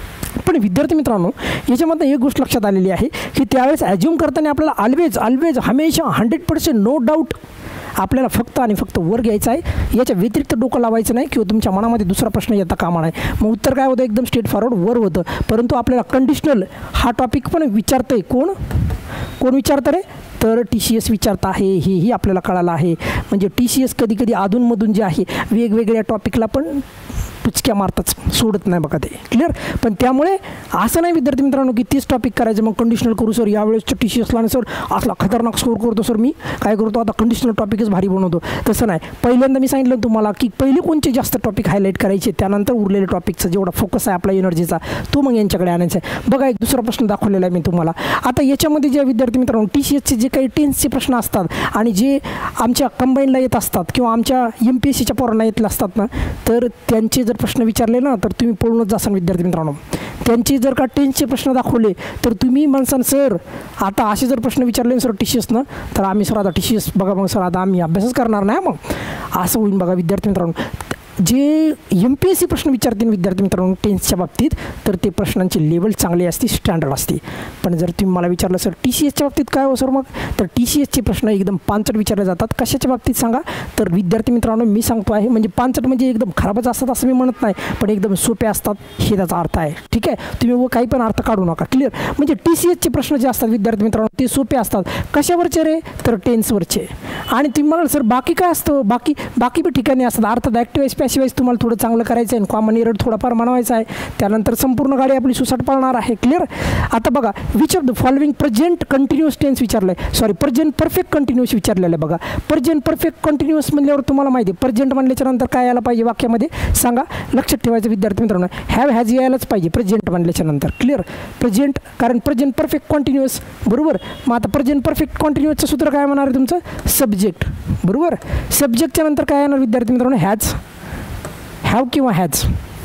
पण विद्यार्थी मित्रांनो, याच्यामध्ये एक गोष्ट लक्षात आलेली आहे की त्यावेळेस ॲज्युम करताना आपल्याला ऑलवेज ऑलवेज हमेशा हंड्रेड पर्सेंट नो डाऊट आपल्याला फक्त आणि फक्त वर घ्यायचं आहे. याच्या व्यतिरिक्त डोकं लावायचं नाही किंवा तुमच्या मनामध्ये दुसरा प्रश्न येता कामा नाही. मग उत्तर काय होतं, एकदम स्ट्रेट फॉरवर्ड वर होतं. परंतु आपल्याला कंडिशनल हा टॉपिक पण विचारतं आहे. कोण कोण विचारतं रे, तर टी सी एस विचारतं आहे. हेही आपल्याला कळालं आहे. म्हणजे टी सी एस कधी कधी अधूनमधून जे आहे वेगवेगळ्या टॉपिकला पण पुचक्या मारताच, सोडत नाही बघा ते, क्लिअर. पण त्यामुळे असं नाही विद्यार्थी मित्रांनो की तीच टॉपिक करायचं मग कंडिशनल करू सर, यावेळेस टी सी एसला सर असला खतरनाक स्कोर करतो सर, मी काय करतो आता कंडिशनल टॉपिकच भारी बनवतो. तसं नाही. पहिल्यांदा मी सांगितलं तुम्हाला की पहिले कोणते जास्त टॉपिक हायलाईट करायचे, त्यानंतर उरलेले टॉपिकचा जेवढा फोकस आहे आपला एनर्जीचा तो मग यांच्याकडे आणायचा आहे. बघा एक दुसरा प्रश्न दाखवलेला आहे मी तुम्हाला. आता याच्यामध्ये जे विद्यार्थी मित्रांनो टी सी एसचे जे काही टेन्सचे प्रश्न असतात आणि जे आमच्या कंबाईनला येत असतात किंवा आमच्या एम पी एस सीच्या पोरांना येतले असतात ना, तर त्यांचे जर प्रश्न विचारले ना तर तुम्ही पळूनच जासान विद्यार्थी मित्रांनो. त्यांचे जर का टेन्सचे प्रश्न दाखवले तर तुम्ही म्हणसान सर आता असे जर प्रश्न विचारले सर टी सी एसनं, तर आम्ही सर आता टी सी एस बघा मग सर आता आम्ही अभ्यासच करणार नाही. मग असं होईल बघा विद्यार्थी मित्रांनो. जे एम पी एस सी प्रश्न विचारतील विद्यार्थी मित्रांनो टेन्सच्या बाबतीत, तर ते प्रश्नांची लेवल चांगली असते, स्टँडर्ड असते. पण जर तुम्ही मला विचारलं सर टी सी एसच्या बाबतीत काय हो सर, मग तर टी सी एसचे प्रश्न एकदम पांचट विचारले जातात. कशाच्या बाबतीत सांगा, तर विद्यार्थी मित्रांनो मी सांगतो आहे म्हणजे पांचट म्हणजे एकदम खराबच असतात असं मी म्हणत नाही, पण एकदम सोपे असतात हे त्याचा अर्थ आहे. ठीक आहे, तुम्ही व काही पण अर्थ काढू नका, क्लिअर. म्हणजे टी सी एसचे प्रश्न जे असतात विद्यार्थी मित्रांनो ते सोपे असतात. कशावरचे रे, तर टेन्सवरचे. आणि तुम्ही म्हणाल सर बाकी काय असतं, बाकी बाकी बी ठिकाणी असतात. अर्थात ॲक्टिवाईज पॅसिवाईज तुम्हाला थोडं चांगलं करायचं आहे, कॉमन एरर थोडाफार मानवायचा आहे, त्यानंतर संपूर्ण गाडी आपली सुसाट पाळणार आहे, क्लिअर. आता बघा which of the following present continuous tense विचारलं आहे, सॉरी प्रेझेंट परफेक्ट कंटिन्युअस विचारलेलं आहे. बघा प्रेझेंट परफेक्ट कंटिन्युअस म्हणल्यावर तुम्हाला माहिती आहे प्रेझेंट म्हणल्याच्या नंतर काय यायला पाहिजे वाक्यामध्ये सांगा, लक्षात ठेवायचं विद्यार्थी मित्रांनो. हॅव हॅज यायलाच पाहिजे प्रेझेंट म्हणल्याच्या नंतर, क्लिअर. प्रेझेंट कारण प्रेझेंट परफेक्ट कंटिन्युअस, बरोबर. मग आता प्रेझेंट परफेक्ट कंटिन्युअसचं सूत्र काय म्हणणार आहे तुमचं, सब्जेक्ट, बरोबर. सब्जेक्टच्या नंतर काय येणार विद्यार्थी मित्रांनो, हॅज, हॅव किंवा हॅज,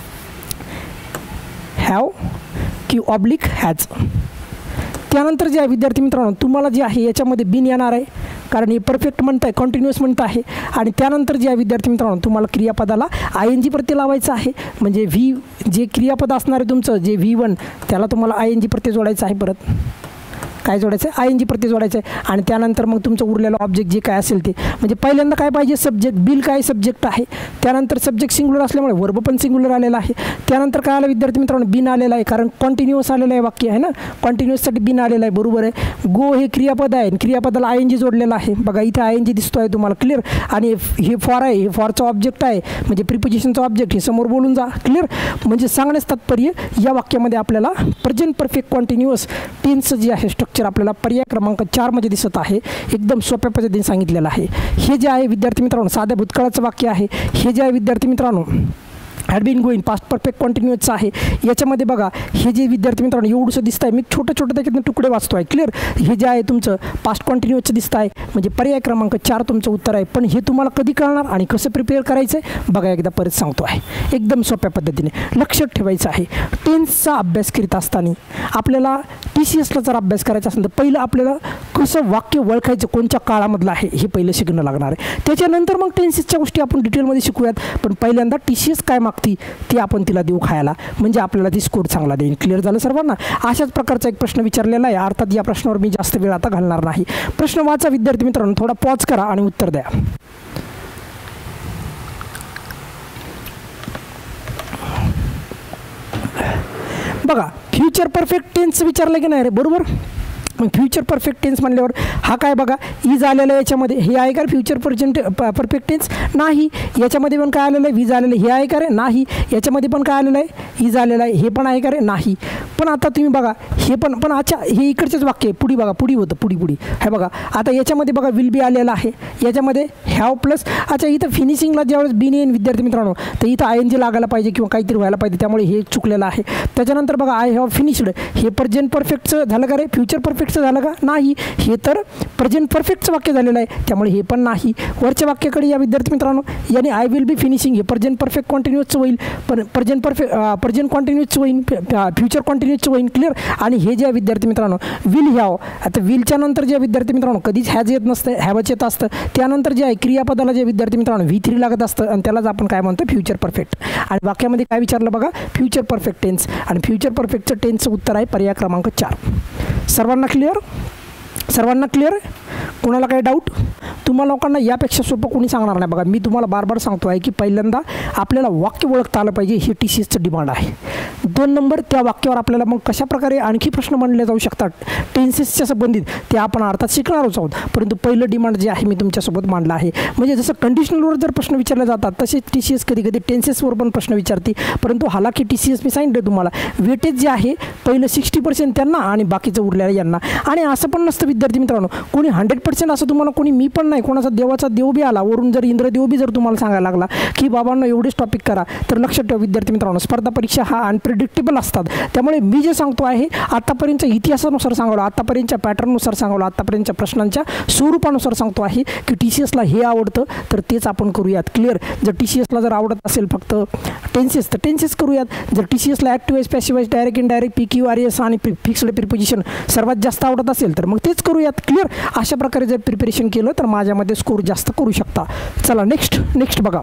हॅव की ऑब्लिक हॅज. त्यानंतर जे आहे विद्यार्थी मित्रांनो तुम्हाला जे आहे याच्यामध्ये बिन येणार आहे कारण हे परफेक्ट म्हणतं आहे, कंटिन्युअस म्हणतं आहे. आणि त्यानंतर जे आहे विद्यार्थी मित्रांनो तुम्हाला क्रियापदाला आय एन जी प्रत्यय लावायचं आहे. म्हणजे व्ही जे क्रियापद असणार आहे तुमचं जे व्ही वन त्याला तुम्हाला आय एन जी प्रत्यय जोडायचं आहे. परत काय जोडायचं आहे, आय एन जी प्रत्यय जोडायचं आहे. आणि त्यानंतर मग तुमचं उरलेलं ऑब्जेक्ट जे काय असेल ते, म्हणजे पहिल्यांदा काय पाहिजे सब्जेक्ट, बिल काय सब्जेक्ट आहे. त्यानंतर सब्जेक्ट सिंग्युलर असल्यामुळे वर्ब पण सिंग्युलर आलेला आहे. त्यानंतर काय आलं विद्यार्थी मित्रांनो, बिन आलेला आहे कारण कॉन्टिन्युअस आलेलं आहे वाक्य आहे ना, कॉन्टिन्युअससाठी बिन आलेलं आहे, बरोबर आहे. गो हे क्रियापद आहे, क्रियापदाला आय एन जी जोडलेलं आहे. बघा इथे आय एन जी दिसतो आहे तुम्हाला, क्लिअर. आणि हे फॉर आहे, हे फॉरचं ऑब्जेक्ट आहे म्हणजे प्रिपोजिशनचं ऑब्जेक्ट, हे समोर बोलून जा, क्लिअर. म्हणजे सांगण्यास तात्पर्य या वाक्यामध्ये आपल्याला प्रेझेंट परफेक्ट कॉन्टिन्युअस टेन्सचं जे आहे स्ट्रक्चर आपल्याला पर्याय क्रमांक चार मध्ये दिसत आहे. एकदम सोप्या पद्धतीने सांगितलेलं आहे. हे जे आहे विद्यार्थी मित्रांनो साध्या भूतकाळाचं वाक्य आहे. हे जे आहे विद्यार्थी मित्रांनो had been going past perfect कॉन्टिन्युअसचं आहे. याच्यामध्ये बघा हे जे विद्यार्थी मित्रांनो एवढंसं दिसतं आहे, मी छोटं छोटं त्याच्यातून तुकडे वाचतो आहे, क्लिअर. हे जे आहे तुमचं पास्ट कॉन्टिन्युअसचं दिसतं आहे म्हणजे पर्याय क्रमांक चार तुमचं उत्तर आहे. पण हे तुम्हाला कधी कळणार आणि कसं प्रिपेअर करायचं आहे बघा एकदा परत सांगतो आहे, एकदम सोप्या पद्धतीने लक्षात ठेवायचं आहे. टेन्सचा अभ्यास करीत असताना आपल्याला टी सी एसला जर अभ्यास करायचा असेल तर पहिलं आपल्याला कसं वाक्य ओळखायचं कोणत्या काळामधलं आहे हे पहिलं शिकणं लागणार आहे. त्याच्यानंतर मग टेन्सेसच्या गोष्टी आपण डिटेलमध्ये शिकूयात. पण पहिल्यांदा टी सी एस काय मागती ती आपण तिला देऊ खायला, म्हणजे आपल्याला ती स्कोर चांगला देईल. क्लिअर झालं सर्वांना. अशाच प्रकारचा एक प्रश्न विचारलेला आहे. अर्थात या प्रश्नावर मी जास्त वेळ आता घालणार नाही. प्रश्न वाचा विद्यार्थी मित्रांनो, थोडा पॉज करा आणि उत्तर द्या. बघा फ्युचर परफेक्ट टेन्स विचारलं की नाही रे, बरोबर. मग फ्युचर परफेक्ट टेन्स म्हणल्यावर हा काय बघा इज आलेलं आहे याच्यामध्ये, हे आहे का फ्युचर प्रेझेंट परफेक्ट टेन्स, नाही. याच्यामध्ये पण काय आलेलं आहे विज आलेलं आहे, हे आहे का रे, नाही. याच्यामध्ये पण काय आलेलं आहे इज आलेलं आहे, हे पण आहे का रे, नाही. पण आता तुम्ही बघा हे पण पण अच्छा हे इकडचेच वाक्य आहे, पुढी बघा पुढी होतं पुढी पुढी हे बघा. आता याच्यामध्ये बघा विल बी आलेलं आहे, याच्यामध्ये हॅव प्लस अच्छा इथं फिनिशिंगला ज्यावेळेस बीन येईन विद्यार्थी मित्रांनो तर इथं आय एन जी लागायला पाहिजे किंवा काहीतरी व्हायला पाहिजे, त्यामुळे हे चुकलेलं आहे. त्याच्यानंतर बघा आय हॅव फिनिश्ड, हे प्रेझेंट परफेक्टचं झालं का रे, फ्युचर परफेक्टचं झालं का नाही, हे तर प्रेझेंट परफेक्टचं वाक्य झालेलं आहे त्यामुळे हे पण नाही. वरच्या वाक्याकडे या विद्यार्थी मित्रांनो, याने आय विल बी फिनिशिंग हे प्रेझेंट परफेक्ट कॉन्टिन्यूअसचं होईल, पण प्रेझेंट परफेक्ट प्रेझेंट कॉन्टिन्यूअसचं होईल, फ्युचर कॉन्टिन्यूअसचं होईल. क्लिअर. आणि हे जे विद्यार्थी मित्रांनो विल हॅव, आता विलच्या नंतर जे विद्यार्थी मित्रांनो कधीच हॅज येत नसतं, हॅवच येत असतं. त्यानंतर जे आहे क्रियापदाला जे विद्यार्थी मित्रांनो व्ही थ्री लागत असतं आणि त्यालाच आपण काय म्हणतो फ्युचर परफेक्ट. आणि वाक्यामध्ये काय विचारलं बघा, फ्युचर परफेक्ट टेन्स, आणि फ्युचर परफेक्टचं टेन्सचं उत्तर आहे पर्याय क्रमांक चार. सर्वांना क्लिअर, सर्वांना क्लिअर, कोणाला काही डाऊट? तुम्हाला लोकांना यापेक्षा सोपं कोणी सांगणार नाही. बघा मी तुम्हाला बार बार सांगतो आहे की पहिल्यांदा आपल्याला वाक्य ओळखता आलं पाहिजे, हे टी सी एसचं डिमांड आहे. दोन नंबर त्या वाक्यावर आपल्याला मग कशा प्रकारे आणखी प्रश्न मांडले जाऊ शकतात टेन्सेसच्या संबंधित ते आपण अर्थात शिकणारच आहोत. परंतु पहिलं डिमांड जे आहे मी तुमच्यासोबत मांडलं आहे. म्हणजे जसं कंडिशनलवर जर प्रश्न विचारले जातात तसेच टी सी एस कधी कधी टेन्सेसवर पण प्रश्न विचारते. परंतु हालाकी टी सी एस मी सांगितलं तुम्हाला वेटेज जे आहे पहिलं सिक्स्टी पर्सेंट त्यांना आणि बाकीचं उरलेलं यांना. आणि असं पण नसतं विद्यार्थी मित्रांनो कोणी हंड्रेड पर्सेंट असं तुम्हाला कोणी मी पण नाही, कोणाचा देवाचा देव बी आला वरून जर इंद्रदेव बी जर तुम्हाला सांगायला लागला की बाबांनो एवढेच टॉपिक करा, तर लक्षात ठेवा विद्यार्थी मित्रांनो स्पर्धा परीक्षा हा अनप्रेडिक्टेबल असतात. त्यामुळे मी जे सांगतो आहे आतापर्यंत इतिहासानुसार सांगलो, आतापर्यंतच्या पॅटर्ननुसार सांगलो, आतापर्यंतच्या प्रश्नांच्या स्वरूपानुसार सांगतो आहे की टी सी एसला हे आवडतं तर तेच आपण करूयात. क्लिअर. जर टी सी एसला जर आवडत असेल फक्त टेन्सेस तर टेन्सेस करूयात. जर टी सी एसला active voice passive voice direct indirect P Q R S आणि फिक्स्ड प्रिपोजिशन सर्वात जास्त आवडत असेल तर मग तेच करूयात. क्लिअर. अशा प्रकारे जर प्रिपरेशन केलं तर माझ्यामध्ये स्कोर जास्त करू शकता. चला नेक्स्ट नेक्स्ट बघा,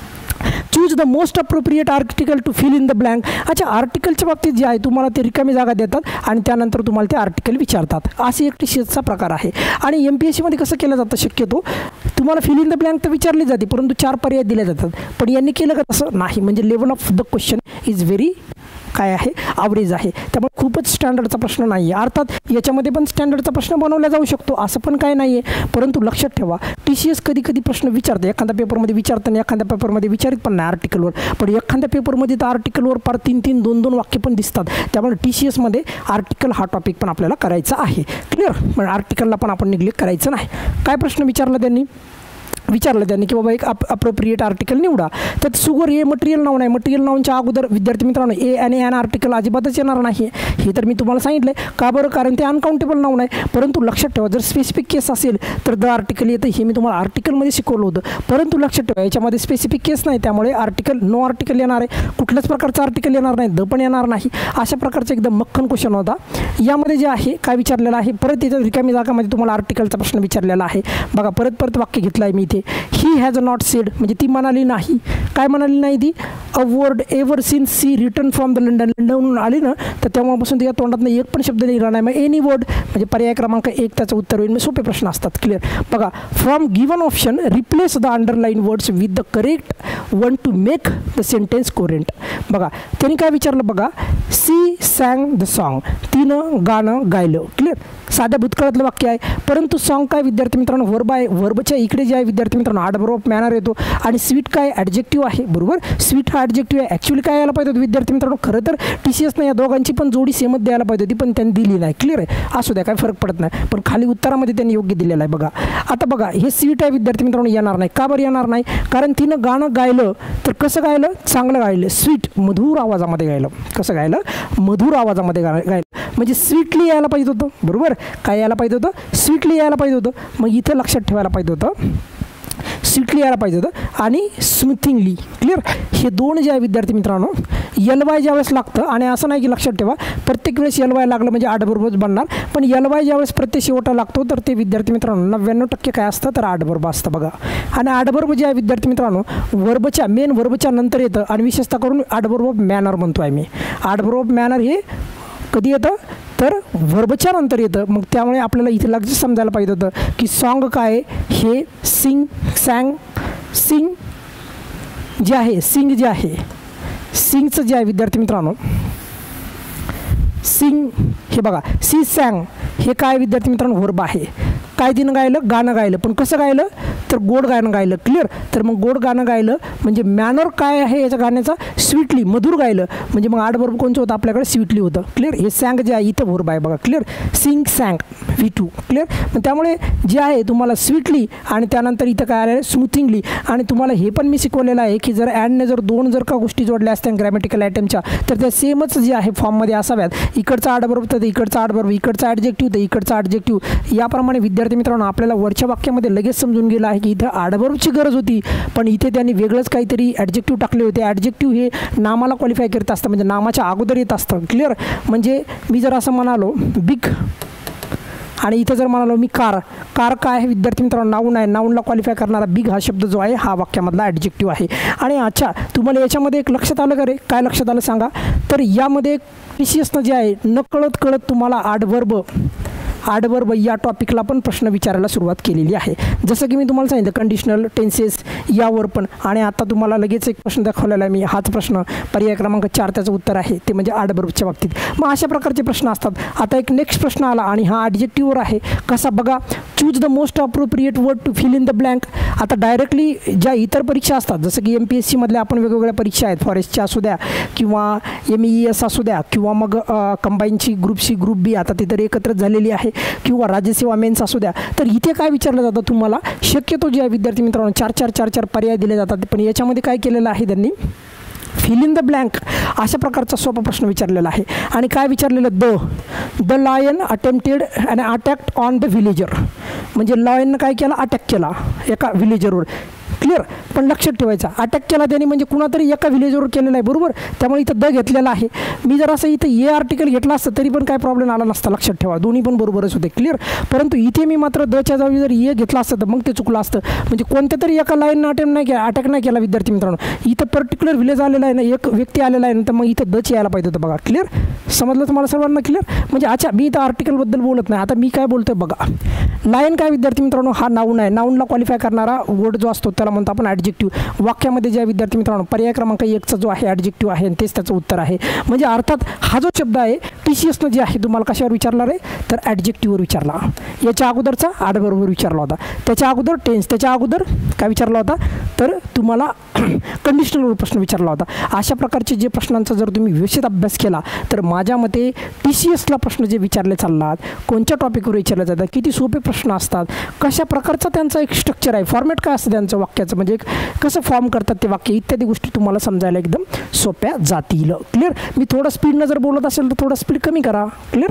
choose the most appropriate article to fill in the blank. अच्छा आर्टिकलच्या बाबतीत जे आहे तुम्हाला ते रिकामी जागा देतात आणि त्यानंतर तुम्हाला ते आर्टिकल विचारतात, असे एक टी सी एसचा प्रकार आहे. आणि एम पी एस सीमध्ये कसं केलं जातं शक्यतो तुम्हाला फिल इन द ब्लँक तर विचारली जाते परंतु चार पर्याय दिले जातात. पण यांनी केलं का तसं नाही, म्हणजे level of the question is very काय आहे ॲव्हरेज आहे. त्यामुळे खूपच स्टँडर्डचा प्रश्न नाही आहे. अर्थात याच्यामध्ये पण स्टँडर्डचा प्रश्न बनवला जाऊ शकतो असं पण काय नाही आहे. परंतु लक्षात ठेवा टी सी एस कधी कधी प्रश्न विचारते, एखाद्या पेपरमध्ये विचारताना एखाद्या पेपरमध्ये विचारित पण नाही आर्टिकलवर, पण एखाद्या पेपरमध्ये तर आर्टिकलवर पार तीन तीन दोन दोन वाक्य पण दिसतात. त्यामुळे टी सी एसमध्ये आर्टिकल हा टॉपिक पण आपल्याला करायचा आहे. क्लिअर. पण आर्टिकलला पण आपण निग्लेक्ट करायचं नाही. काय प्रश्न विचारला त्यांनी विचारलं त्यांनी की बाबा एक अप अप्रोप्रिएट आर्टिकल निवडा. तर सुगर हे मटेरियल नाव नाही, मटेरियल नावांच्या अगोदर विद्यार्थी मित्रांनो ए आणि एन आर्टिकल अजिबातच येणार नाही. हे तर मी तुम्हाला सांगितलं आहे. का बरं? कारण ते अनकाउंटेबल नाव नाही. परंतु लक्षात ठेवा जर स्पेसिफिक केस असेल तर द आर्टिकल येतं, हे मी तुम्हाला आर्टिकलमध्ये शिकवलं होतं. परंतु लक्षात ठेवा याच्यामध्ये स्पेसिफिक केस नाही त्यामुळे आर्टिकल नो आर्टिकल येणार आहे, कुठल्याच प्रकारचं आर्टिकल येणार नाही, द पण येणार नाही. अशा प्रकारचा एकदम मक्खन क्वेश्चन होता. यामध्ये जे आहे काय विचारलेलं आहे परत याच्या रिकामी जागामध्ये तुम्हाला आर्टिकलचा प्रश्न विचारलेला आहे. बघा परत परत वाक्य घेतलं आहे मी इथे. ही हॅज नॉट सेड म्हणजे ती म्हणाली नाही. काय म्हणाली नाही ती? A word ever since she return from the London. लंडनहून आली ना तर तेव्हापासून तिच्या तोंडातनं एक पण शब्द निघाला नाही. मग एनी वर्ड म्हणजे पर्याय क्रमांक एक त्याचं उत्तर होईल. मग सोपे प्रश्न असतात. क्लिअर. बघा from given option replace the underline words with the correct one to make the sentence correct. बघा त्यांनी काय विचारलं बघा, सी सॅंग द सॉन्ग, तिनं गाणं गायलं. क्लिअर. साध्या भूतकाळातलं वाक्य आहे परंतु सॉन्ग काय विद्यार्थी मित्रांनो वर्ब आहे. वर्बच्या इकडे जे आहे विद्यार्थी मित्रांनो ॲडवर्ब ऑफ मॅनर येतो आणि स्वीट काय ॲडजेक्टिव्ह आहे. बरोबर. स्वीट हा ॲडजेक्टिव्ह आहे. ॲक्च्युअली काय यायला पाहिजे होतं विद्यार्थी मित्रांनो खरं तर टी सी एसनं या दोघांची पण जोडी सेमच द्यायला पाहिजे होती पण त्यांनी दिली नाही. क्लिअर आहे. असू द्या काय फरक पडत नाही, पण खाली उत्तरामध्ये त्यांनी योग्य दिलेलं आहे. बघा आता बघा हे स्वीट आहे विद्यार्थी मित्रांनो येणार नाही. का बरं येणार नाही? कारण तिनं गाणं गायलं तर कसं गायलं? चांगलं गायलं. स्वीट मधुर आवाजामध्ये गायलं. कसं गायलं? मधुर आवाजामध्ये गा गायलं म्हणजे स्वीटली यायला पाहिजे होतं. बरोबर. काय यायला पाहिजे होतं? स्वीटली यायला पाहिजे होतं. मग इथे लक्षात ठेवायला पाहिजे होतं स्वीटली यायला पाहिजे होतं आणि स्मूथिंगली. क्लिअर. हे दोन जे आहे विद्यार्थी मित्रांनो यल वाय ज्यावेळेस लागतं आणि असं नाही की लक्षात ठेवा प्रत्येक वेळेस यल वाय लागलं म्हणजे आडवर्बच बनणार, पण यल वाय ज्यावेळेस प्रत्येक शेवटा लागतो तर ते विद्यार्थी मित्रांनो नव्याण्णव टक्के काय असतं तर आडवर्ब असतं. बघा आणि आडवर्ब जे आहे विद्यार्थी मित्रांनो वर्बच्या मेन वर्बच्या नंतर येतं आणि विशेषतः करून आडवर्ब ऑफ मॅनर म्हणतो आहे मी. आडवर्ब ऑफ मॅनर हे कधी येतं तर वर्बच्या नंतर येतं. मग त्यामुळे आपल्याला इथे लक्ष समजायला पाहिजे होतं की सॉन्ग काय हे सिंग सॅंग सिंग जे आहे सिंग जे आहे सिंगचं जे आहे विद्यार्थी मित्रांनो सिंग हे बघा सी सॅंग हे काय विद्यार्थी मित्रांनो वर्ब आहे. काय तिनं गायलं? गाणं गायलं. पण कसं गायलं? तर गोड गाणं गायलं. क्लिअर. तर मग गोड गाणं गायलं म्हणजे मॅनर काय आहे याच्या गाण्याचा, स्वीटली, मधुर गायलं म्हणजे मग ॲडवर्ब कोणचं होतं आपल्याकडे, स्वीटली होतं. क्लिअर. हे सॅंग जे आहे इथं वर्ब आहे बघा. Clear. Sing sang V two. Clear. मग त्यामुळे जे आहे तुम्हाला स्वीटली आणि त्यानंतर इथं काय आलं, स्मूथिंगली. आणि तुम्हाला हे पण मी शिकवलेलं आहे की जर अँडने जर दोन जर का गोष्टी जोडल्या असत्या ग्रॅमॅटिकल आयटमच्या तर त्या सेमच जे आहे फॉर्ममध्ये असाव्यात. इकडचा ॲडवर्ब तर इकडचा ॲडवर्ब, इकडचा ॲडजेक्टिव्ह तर इकडचा ॲडजेक्टिव्ह. याप्रमाणे विद्यार्थी मित्रांनो आपल्याला वरच्या वाक्यामध्ये लगेच समजून गेलं आहे की इथं ॲडवर्बची गरज होती पण इथे त्यांनी वेगळंच काहीतरी ॲडजेक्टिव्ह टाकले होते. ॲडजेक्टिव्ह हे नामाला क्वालिफाय करत असतं म्हणजे नामाच्या अगोदर येत असतं. क्लिअर. म्हणजे मी जर असं म्हणालो बिग आणि इथं जर म्हणालो मी कार, कार काय आहे विद्यार्थी मित्रांनो, नाऊन आहे. नाऊनला क्वालिफाय करणारा बिग हा शब्द जो आहे हा वाक्यामधला ॲडजेक्टिव्ह आहे. आणि अच्छा तुम्हाला याच्यामध्ये एक लक्षात आलं का रे, काय लक्षात आलं सांगा. तर यामध्ये टी सी एसनं जे आहे नकळत कळत तुम्हाला ॲडवर्ब ॲडवर्ब या टॉपिकला पण प्रश्न विचारायला सुरुवात केलेली आहे. जसं की मी तुम्हाला सांगितलं कंडिशनल टेन्सेस यावर पण. आणि आता तुम्हाला लगेच एक प्रश्न दाखवलेला आहे मी, हाच प्रश्न पर्याय क्रमांक चार त्याचं उत्तर आहे ते म्हणजे ॲडवर्बच्या बाबतीत. मग अशा प्रकारचे प्रश्न असतात. आता एक नेक्स्ट प्रश्न आला आणि हा ॲडजेक्टिव्हवर आहे. कसा बघा, choose the most appropriate word to fill in the blank. आता डायरेक्टली ज्या इतर परीक्षा असतात जसं की एम पी एस सीमधल्या आपण वेगवेगळ्या परीक्षा आहेत, फॉरेस्टच्या असू द्या किंवा एम ई एस असू द्या किंवा मग कंबाईनची ग्रुप सी ग्रुप बी आता तिथं एकत्र झालेली आहे किंवा राज्यसेवा मेन्स असू द्या. तर इथे काय विचारलं जातं तुम्हाला, शक्यतो जे आहे विद्यार्थी मित्रांनो चार चार चार चार पर्याय दिले जातात पण याच्यामध्ये काय केलेलं आहे त्यांनी, फिल इन द ब्लँक अशा प्रकारचा सोपा प्रश्न विचारलेला आहे. आणि काय विचारलेलं, the the lion attempted and attacked on the villager. म्हणजे लायननं काय केलं, अटॅक केला एका व्हिलेजरवर. क्लिअर. पण लक्षात ठेवायचा अटॅक केला त्यांनी म्हणजे कुणातरी एका व्हिलेजवर केलेला आहे बरोबर. त्यामुळे इथं द घेतलेला आहे. मी जर असं इथं ए आर्टिकल घेतला असतं तरी पण काय प्रॉब्लेम आला नसता. लक्षात ठेवा दोन्ही पण बरोबरच होते. क्लिअर. परंतु इथे मी मात्र दच्या जागी जर ए घेतला असतं तर मग ते चुकलं असतं. म्हणजे कोणत्या तरी एका लाईननं अटेम्प्ट नाही केला, अटॅक नाही केला विद्यार्थी मित्रांनो. इथं पर्टिक्युलर व्हिलेज आलेला आहे ना, एक व्यक्ती आलेला आहे ना, तर मग इथं दच यायला पाहिजे होतं बघा. क्लिअर. समजलं तुम्हाला सर्वांना. क्लिअर. म्हणजे अच्छा मी इथं आर्टिकलबद्दल बोलत नाही, आता मी काय बोलतोय बघा. लायन काय विद्यार्थी मित्रांनो, हा नाऊन आहे. नाऊनला क्वालिफाय करणारा वर्ड जो असतो त्याला म्हणतो आपण ॲडजेक्टिव्ह. वाक्यामध्ये जे विद्यार्थी मित्रांनो पर्याय क्रमांक एकचा जो आहे ॲडजेक्टिव्ह आहे आणि तेच त्याचं उत्तर आहे. म्हणजे अर्थात हा जो शब्द आहे टी सी एसनं जे आहे तुम्हाला कशावर विचारणार आहे तर ॲडजेक्टिव्हवर विचारला. याच्या अगोदरचा ॲडवर्बवर विचारला होता, त्याच्या अगोदर टेन्स, त्याच्या अगोदर काय विचारला होता तर तुम्हाला कंडिशनलवर प्रश्न विचारला होता. अशा प्रकारचे जे प्रश्नांचा जर तुम्ही व्यवस्थित अभ्यास केला तर माझ्या मते टी सी एसला प्रश्न जे विचारले चालतात, कोणत्या टॉपिकवर विचारले जातात, किती सोपे प्रश्न असतात, कशा प्रकारचा त्यांचा एक स्ट्रक्चर आहे, फॉर्मॅट काय असतं त्यांचं वाक्याचं, म्हणजे कसं फॉर्म करतात ते वाक्य इत्यादी गोष्टी तुम्हाला समजायला एकदम सोप्या जातील. क्लिअर. मी थोडं स्पीडनं जर बोलत असेल तर थोडं स्पीड कमी करा. क्लिअर.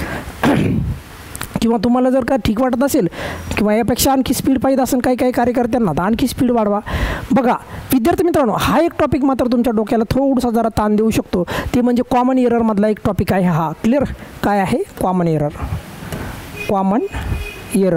किंवा तुम्हाला जर का ठीक वाटत असेल किंवा यापेक्षा आणखी स्पीड पाहिजे असेल काही काही कार्यकर्त्यांना तर आणखी स्पीड वाढवा. बघा विद्यार्थी मित्रांनो हा एक टॉपिक मात्र तुमच्या डोक्याला थोडासा जरा ताण देऊ शकतो, ते म्हणजे कॉमन एररमधला एक टॉपिक आहे हा. क्लिअर. काय आहे कॉमन एरर. कॉमन एरर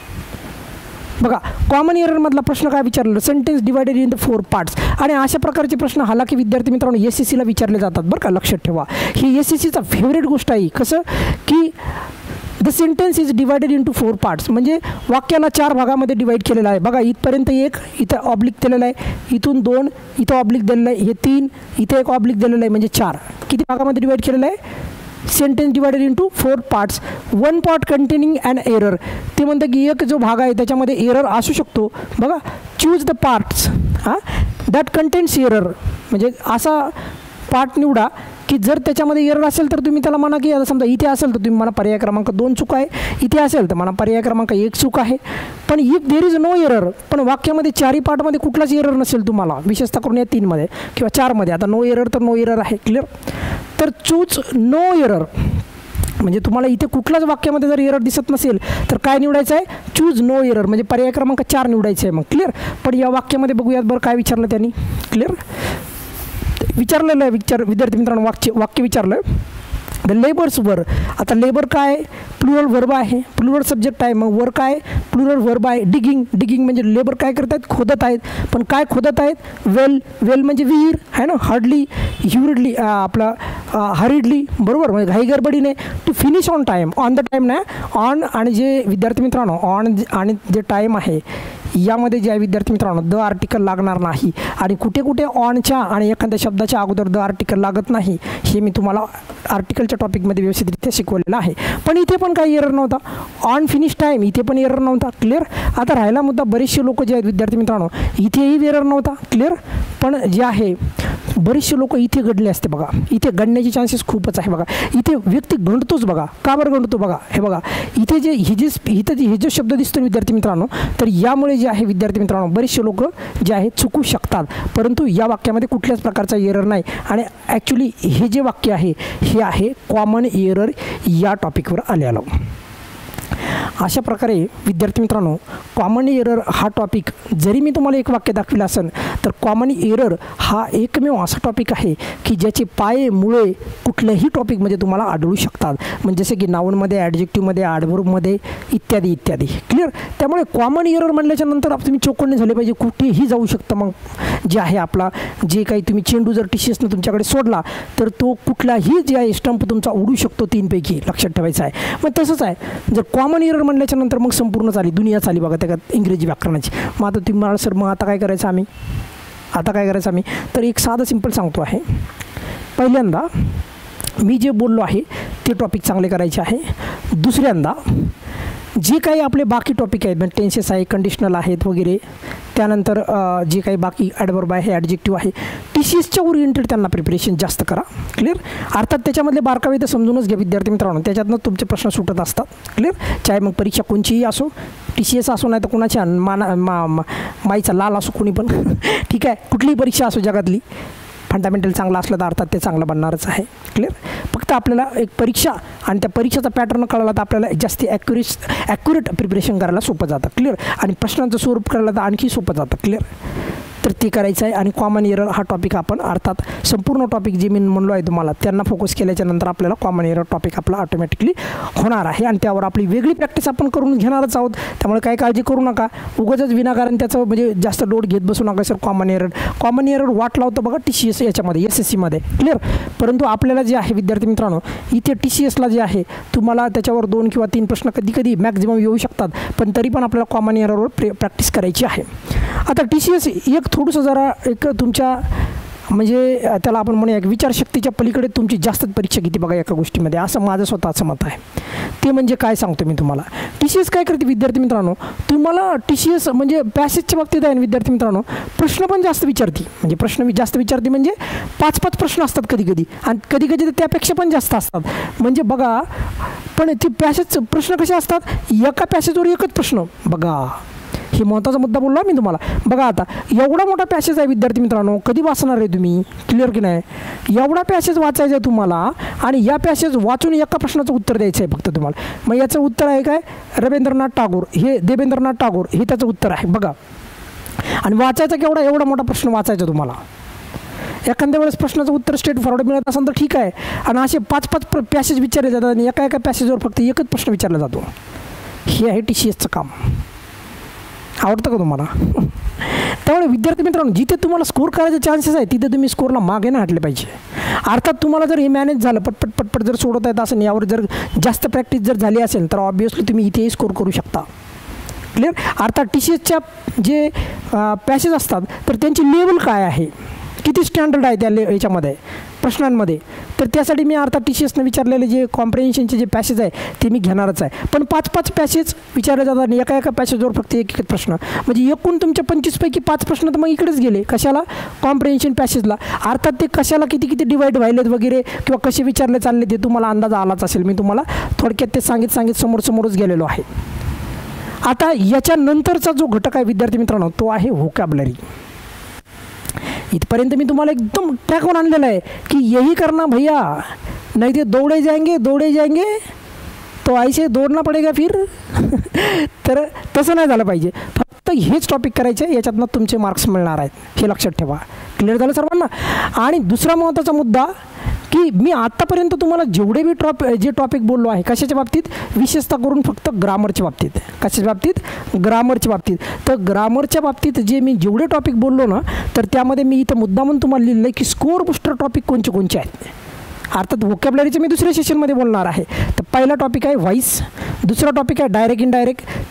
बघा, कॉमन एररमधला प्रश्न काय विचारलेला, sentence divided in the four parts. आणि अशा प्रकारचे प्रश्न हालाकी विद्यार्थी मित्रांनो एस एस सीला विचारले जातात बरं का, लक्षात ठेवा. ही एस एस सीचा फेवरेट गोष्ट आहे. कसं की the sentence is divided into four parts, म्हणजे वाक्याला चार भागामध्ये डिवाईड केलेलं आहे. बघा इथपर्यंत एक, इथं ऑब्लिक दिलेलं आहे, इथून दोन, इथं ऑब्लिक दिलेलं आहे, हे तीन, इथे एक ऑब्लिक दिलेलं आहे, म्हणजे चार. किती भागामध्ये डिवाईड केलेलं आहे, sentence divided into four parts. One part containing and error. ते म्हणतं की एक जो भाग आहे त्याच्यामध्ये एरर असू शकतो. बघा चूज द पार्ट्स हां दॅट कंटेन्स एरर, म्हणजे असा पार्ट निवडा की जर त्याच्यामध्ये एरर असेल तर तुम्ही त्याला म्हणा की आता समजा इथे असेल तर तुम्ही म्हणा पर्याय क्रमांक दोन चूक आहे, इथे असेल तर म्हणा पर्याय क्रमांक एक चूक आहे. पण if there is no error, पण वाक्यामध्ये चारही पार्टमध्ये कुठलाच एरर नसेल तुम्हाला, विशेषतः करून या तीनमध्ये किंवा चारमध्ये, आता नो एरर तर नो एरर आहे. क्लिअर. तर चूज नो एरर म्हणजे तुम्हाला इथे कुठल्याच वाक्यामध्ये जर एरर दिसत नसेल तर काय निवडायचं आहे, चूज नो एरर, म्हणजे पर्याय क्रमांक चार निवडायचं आहे मग. क्लिअर. पण या वाक्यामध्ये बघूयात बरं काय विचारलं त्यांनी. क्लिअर. विचारलेलं आहे विचार विद्यार्थी मित्रांनो वाक्य वाक्य विचारलं द लेबर्स वर. आता लेबर काय, प्लुरल वर्ब आहे, प्लुरल सब्जेक्ट आहे, मग वर काय प्लुरल वर्ब आहे. डिगिंग, डिगिंग म्हणजे लेबर काय करत आहेत, खोदत आहेत. पण काय खोदत आहेत, वेल, वेल म्हणजे विहीर आहे ना. हार्डली, ह्युरिडली आपला हरिडली बरोबर, म्हणजे घाई गडबडीने. To finish on time, on the time नाही, ऑन आणि जे विद्यार्थी मित्रांनो ऑन आणि जे टाईम आहे यामध्ये जे आहे विद्यार्थी मित्रांनो द आर्टिकल लागणार नाही आणि कुठे कुठे ऑनच्या आणि एखाद्या शब्दाच्या अगोदर द आर्टिकल लागत नाही हे मी तुम्हाला आर्टिकलच्या टॉपिकमध्ये व्यवस्थितरित्या शिकवलेलं आहे. पण इथे पण काही एरर नव्हता. ऑन फिनिश टाईम इथे पण एरर नव्हता. क्लिअर. आता राहिला मुद्दा बरेचसे लोक जे आहेत विद्यार्थी मित्रांनो इथेही एरर नव्हता. क्लिअर. पण जे आहे बरेचसे लोक इथे घडले असते बघा. इथे घडण्याचे चान्सेस खूपच आहे बघा. इथे व्यक्ती गणतोच बघा. का बरं गणतो बघा. हे बघा इथे जे ही जे इथं जे हे जो शब्द दिसतो विद्यार्थी मित्रांनो तर यामुळे जे आहे विद्यार्थी मित्रांनो बरेचसे लोक जे आहेत चुकू शकतात. परंतु या वाक्यामध्ये कुठल्याच प्रकारचा एरर नाही आणि ॲक्च्युली हे जे वाक्य आहे हे आहे कॉमन एरर या टॉपिकवर आलेलं. अशा प्रकारे विद्यार्थी मित्रांनो कॉमन एरर हा टॉपिक जरी मी तुम्हाला एक वाक्य दाखविलं असेल तर कॉमन एरर हा एकमेव असा टॉपिक आहे की ज्याचे पाये मुळे कुठल्याही टॉपिकमध्ये तुम्हाला आढळू शकतात. म्हणजे जसे की नाऊनमध्ये, ॲडजेक्टिव्हमध्ये, ॲडव्हर्बमध्ये इत्यादी इत्यादी. क्लिअर. त्यामुळे कॉमन एरर म्हणल्याच्या नंतर तुम्ही चौकन्ने झाले पाहिजे. कुठेही जाऊ शकतं. मग जे आहे आपला जे काही तुम्ही चेंडू जर टी सी एसनं तुमच्याकडे सोडला तर तो कुठलाही जे आहे स्टंप तुमचा उडू शकतो. तीनपैकी लक्षात ठेवायचं आहे. मग तसंच आहे जर कॉमन एरर म्हणल्याच्या नंतर मग संपूर्ण चाली दुनिया चाली बघा त्याच्यात इंग्रजी व्याकरणाची. मग आता तुम्ही मला सर मग आता काय करायचं आम्ही आता काय करायचं आम्ही तर एक साधं सिंपल सांगतो आहे. पहिल्यांदा मी जे बोललो आहे ते टॉपिक चांगले करायचे आहे. दुसऱ्यांदा जे काही आपले बाकी टॉपिक आहेत म्हणजे टेन्सेस आहे, कंडिशनल आहेत वगैरे, त्यानंतर जे काही बाकी ॲडवर्ब आहे, ॲडजेक्टिव्ह आहे, टी सी एसच्या ओरिएंटेड त्यांना प्रिपरेशन जास्त करा. क्लिअर. अर्थात त्याच्यामधले बारकावे तर समजूनच घ्या विद्यार्थी मित्रांनो. त्याच्यातनं तुमचे प्रश्न सुटत असतात. क्लिअर. चाहे मग परीक्षा कोणचीही असो, टी सी एस असो नाही तर कोणाच्या माना मा माईचा लाल असो कोणी पण ठीक आहे. कुठलीही परीक्षा असो जगातली फंडामेंटल चांगला असलं तर अर्थात ते चांगलं बनणारच आहे. क्लिअर. फक्त आपल्याला एक परीक्षा आणि त्या परीक्षेचा पॅटर्न कळला तर आपल्याला जास्ती ॲक्युरेस ॲक्युरेट प्रिपरेशन करायला सोपं जातं. क्लिअर. आणि प्रश्नांचं स्वरूप करायला तर आणखी सोपं जातं. क्लिअर. तर ते करायचं आहे. आणि कॉमन एरर हा टॉपिक आपण अर्थात संपूर्ण टॉपिक जे मी म्हणलो आहे तुम्हाला त्यांना फोकस केल्याच्या नंतर आपल्याला कॉमन एरर टॉपिक आपला ऑटोमॅटिकली होणार आहे आणि त्यावर आपली वेगळी प्रॅक्टिस आपण करून घेणारच आहोत. त्यामुळे काही काळजी करू नका. उगाचच विनाकारण त्याचं म्हणजे जास्त लोड घेत बसू नका sir. Common error common error वाट लावतं बघा टी सी एस याच्यामध्ये एस एस सीमध्ये. क्लिअर. परंतु आपल्याला जे आहे विद्यार्थी मित्रांनो इथे टी सी एसला जे आहे तुम्हाला त्याच्यावर दोन किंवा तीन प्रश्न कधी कधी मॅक्झिमम येऊ शकतात. पण तरी पण आपल्याला कॉमन एररवर प्रे प्रॅक्टिस करायची आहे. आता टी सी एस एक थोडंसं जरा एक तुमच्या म्हणजे त्याला आपण म्हणूया विचारशक्तीच्या पलीकडे तुमची जास्त परीक्षा घेते बघा एका गोष्टीमध्ये, असं माझं स्वतःचं मत आहे. ते म्हणजे काय सांगतो मी तुम्हाला. टी सी एस काय करते विद्यार्थी मित्रांनो तुम्हाला टी सी एस म्हणजे पॅसेजच्या बाबतीत आहे विद्यार्थी मित्रांनो प्रश्न पण जास्त विचारते. म्हणजे प्रश्न जास्त विचारते म्हणजे पाच पाच प्रश्न असतात कधी कधी आणि कधी कधी तर त्यापेक्षा पण जास्त असतात. म्हणजे बघा पण ती पॅसेज प्रश्न कसे असतात एका पॅसेजवर एकच प्रश्न बघा. हे महत्त्वाचा मुद्दा बोलला मी तुम्हाला. बघा आता एवढा मोठा पॅसेज आहे विद्यार्थी मित्रांनो कधी वाचणार आहे तुम्ही. क्लिअर की नाही. एवढा पॅसेज वाचायचा आहे तुम्हाला आणि या पॅसेज वाचून एका प्रश्नाचं उत्तर द्यायचं आहे फक्त तुम्हाला. मग याचं उत्तर आहे काय रवींद्रनाथ टागोर हे देवेंद्रनाथ टागोर हे त्याचं उत्तर आहे बघा. आणि वाचायचा केवढा एवढा मोठा प्रश्न वाचायचा तुम्हाला. एखाद्या वेळेस प्रश्नाचं उत्तर स्ट्रेट फॉरवर्ड मिळत असेल तर ठीक आहे. आणि असे पाच पाच पॅसेज विचारले जातात आणि एका एका पॅसेजवर फक्त एकच प्रश्न विचारला जातो. हे आहे टी सी एसचं काम. आवडतं का तुम्हाला. त्यामुळे विद्यार्थी मित्रांनो जिथे तुम्हाला स्कोर करायचे चान्सेस आहे तिथे तुम्ही स्कोरला मागे नाही हटले पाहिजे. अर्थात तुम्हाला जर हे मॅनेज झालं पटपट पटपट जर सोडवता येत असेल यावर जर जास्त प्रॅक्टिस जर झाली असेल तर ऑब्वियसली तुम्ही इथेही स्कोर करू शकता. क्लिअर. अर्थात टी सी एसच्या जे पॅसेज असतात तर त्यांची लेवल काय आहे किती स्टँडर्ड आहे त्या ले याच्यामध्ये प्रश्नांमध्ये तर त्यासाठी मी अर्थात टी सी एसनं विचारलेले जे कॉम्प्रिहेन्शनचे जे पॅसेज आहे ते मी घेणारच आहे. पण पाच पाच पॅसेज विचारले जातात आणि एका एका पॅसेजवर फक्त एक एक प्रश्न म्हणजे एकूण तुमच्या पंचवीसपैकी पाच प्रश्न तर मग इकडेच गेले कशाला कॉम्प्रिहेन्शन पॅसेजला. अर्थात ते कशाला किती किती डिवाईड व्हायलेत वगैरे किंवा कसे विचारले चालले ते तुम्हाला अंदाज आलाच असेल. मी तुम्हाला थोडक्यात ते सांगित सांगित समोर समोरच गेलेलो आहे. आता याच्यानंतरचा जो घटक आहे विद्यार्थी मित्रांनो तो आहे व्होकॅब्युलरी. इथपर्यंत मी तुम्हाला एकदम ट्रॅकवर आणलेलं आहे की यही करना भैया नहीं ते दौड़े जाएंगे दौड़े जाएंगे तो ऐसे दौड़ना पडेगा फिर तर तसं नाही झालं पाहिजे. फक्त हेच टॉपिक करायचे याच्यातनं तुमचे मार्क्स मिळणार आहेत हे लक्षात ठेवा. क्लिअर झालं सर्वांना. आणि दुसरा महत्त्वाचा मुद्दा की मी आत्तापर्यंत तुम्हाला जेवढे बी टॉप जे टॉपिक बोललो आहे कशाच्या बाबतीत विशेषतः करून फक्त ग्रामरच्या बाबतीत. कशाच्या बाबतीत ग्रामरच्या बाबतीत. तर ग्रामरच्या बाबतीत जे मी जेवढे टॉपिक बोललो ना तर त्यामध्ये मी इथं मुद्दा म्हणून तुम्हाला लिहिलं आहे की स्कोर बुस्टर टॉपिक कोणचे कोणचे आहेत. अर्थात व्होकॅब्युलरीचं मी दुसऱ्या सेशनमध्ये बोलणार आहे. तर पहिला टॉपिक आहे व्हॉइस, दुसरा टॉपिक आहे डायरेक्ट इनडायरेक्ट,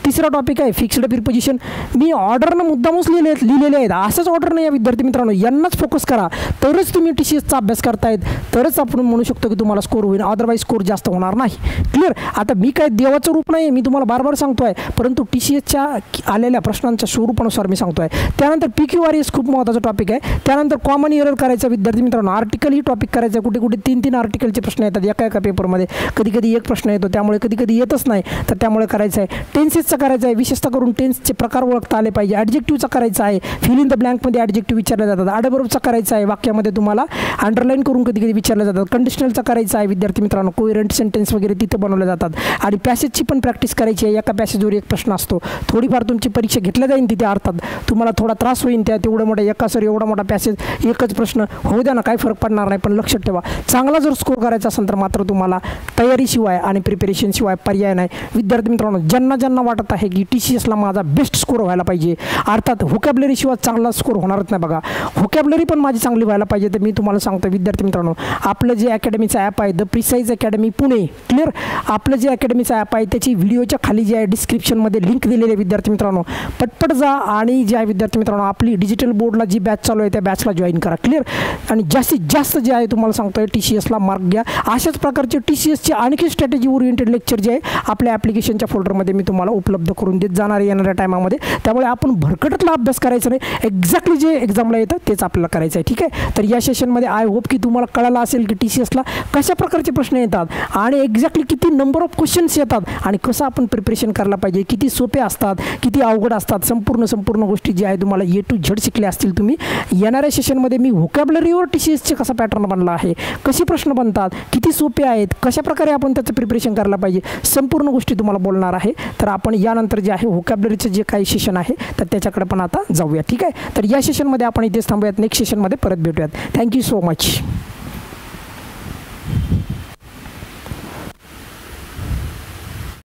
तिसरा टॉपिक आहे फिक्स्ड प्रिपोजिशन. मी ऑर्डरनं मुद्दामच लिहिले लिहिलेले आहेत, असंच ऑर्डर नाही. या विद्यार्थी मित्रांनो यांनाच फोकस करा, तरच तुम्ही टी सी एसचा अभ्यास करतायत, तरच आपण म्हणू शकतो की तुम्हाला स्कोर होईल, अदरवाईज स्कोर जास्त होणार नाही. क्लिअर. आता मी काय देवाचं रूप नाही, मी तुम्हाला बार बार सांगतो आहे, परंतु टी सी एसच्या आलेल्या प्रश्नांच्या स्वरूपानुसार मी सांगतो आहे. त्यानंतर पी क्यू आर एस खूप महत्त्वाचा टॉपिक आहे. त्यानंतर कॉमन एरर करायचा विद्यार्थी मित्रांनो, आर्टिकल ही टॉपिक करायचं. कुठे कुठे तीन तीन आर्टिकलचे प्रश्न येतात एका एका पेपरमध्ये, कधी कधी एक प्रश्न येतो, त्यामुळे कधी कधी येतच नाही, तर त्यामुळे करायचं आहे. टेन्सेसचा करायचा आहे, विशेषतः करून टेन्सचे प्रकार ओळखता आले पाहिजे. ॲडजेक्टिव्हचा करायचा आहे, फिल इन द ब्लँकमध्ये ॲडजेक्टिव्ह विचारले जातात. ॲडवर्बचा करायचा आहे, वाक्यामध्ये तुम्हाला अंडरलाईन करून कधी कधी विचारले जातात. कंडिशनलचा करायचा आहे विद्यार्थी मित्रांनो, कोहेरंट सेंटेन्स वगैरे तिथे बनवले जातात. आणि पॅसेजची पण प्रॅक्टिस करायची आहे, एका पॅसेजवर एक प्रश्न असतो. थोडीफार तुमची परीक्षा घेतल्या जाईल तिथे, अर्थात तुम्हाला थोडा त्रास होईल त्या तेवढं मोठा एका सर एवढा मोठा पॅसेज एकच प्रश्न होऊ द्या ना, काही फरक पडणार नाही. पण लक्षात ठेवा, चांगला जर स्कोर करायचा असेल तर मात्र तुम्हाला तयारीशिवाय आणि प्रिपरेशनशिवाय पर्याय नाही. विद्यार्थी मित्रांनो, ज्यांना ज्यांना वाटत आहे की टी सी एसला माझा बेस्ट स्कोर व्हायला पाहिजे, अर्थात व्होकॅबलरीशिवाय चांगला स्कोर होणारच नाही. बघा, व्होकॅबलरी पण माझी चांगली व्हायला पाहिजे, तर मी तुम्हाला सांगतो विद्यार्थी मित्रांनो, आपलं जे अकॅडमीचं ॲप आहे the precise academy Pune, clear, आपलं जे अकॅडमीचं ॲप आहे त्याची व्हिडिओच्या खाली जे आहे डिस्क्रिप्शनमध्ये लिंक दिलेली आहे विद्यार्थी मित्रांनो, पटपट जा आणि जे आहे विद्यार्थी मित्रांनो आपली डिजिटल बोर्डला जी बॅच चालू आहे त्या बॅचला जॉईन करा. क्लिअर. आणि जास्तीत जास्त जे आहे तुम्हाला सांगतो आहे टी सी एसला मार्क घ्या. अशाच प्रकारचे टी सी एसचे आणखी स्ट्रॅटेजी ओरिएंटेड लेक्चर जे आहे आपल्या ॲप्लिकेशनच्या फोल्डरमध्ये मी तुम्हाला उपलब्ध करून देत जाणार येणाऱ्या टायमामध्ये. त्यामुळे आपण भरकटतला अभ्यास करायचा नाही, एक्झॅक्टली जे एक्झामला येतं तेच आपल्याला करायचं आहे. ठीक आहे. तर या सेशनमध्ये आय होप की तुम्हाला कळालं असेल की टी सी एसला कशा प्रकारचे प्रश्न येतात आणि एक्झॅक्टली किती नंबर ऑफ क्वेश्चन्स येतात आणि कसं आपण प्रिपरेशन करायला पाहिजे, किती सोपे असतात, किती अवघड असतात, संपूर्ण संपूर्ण गोष्टी जी आहे तुम्हाला ए टू झेड शिकले असतील तुम्ही. येणाऱ्या सेशनमध्ये मी व्होकॅबलरीवर टी सी एसचे कसा पॅटर्न बनला आहे, कसे प्रश्न बनतात, किती सोपे आहेत, कशा प्रकारे आपण त्याचं प्रिपरेशन करायला पाहिजे, संपूर्ण गोष्टी तुम्हाला बोलणार आहे. तर आपण यानंतर जे आहे व्होकॅबलरीचं जे काही सेशन आहे तर त्याच्याकडे पण आता जाऊया. ठीक आहे. तर या सेशनमध्ये आपण इथेच थांबूयात, नेक्स्ट सेशनमध्ये परत भेटूयात. Thank you so much.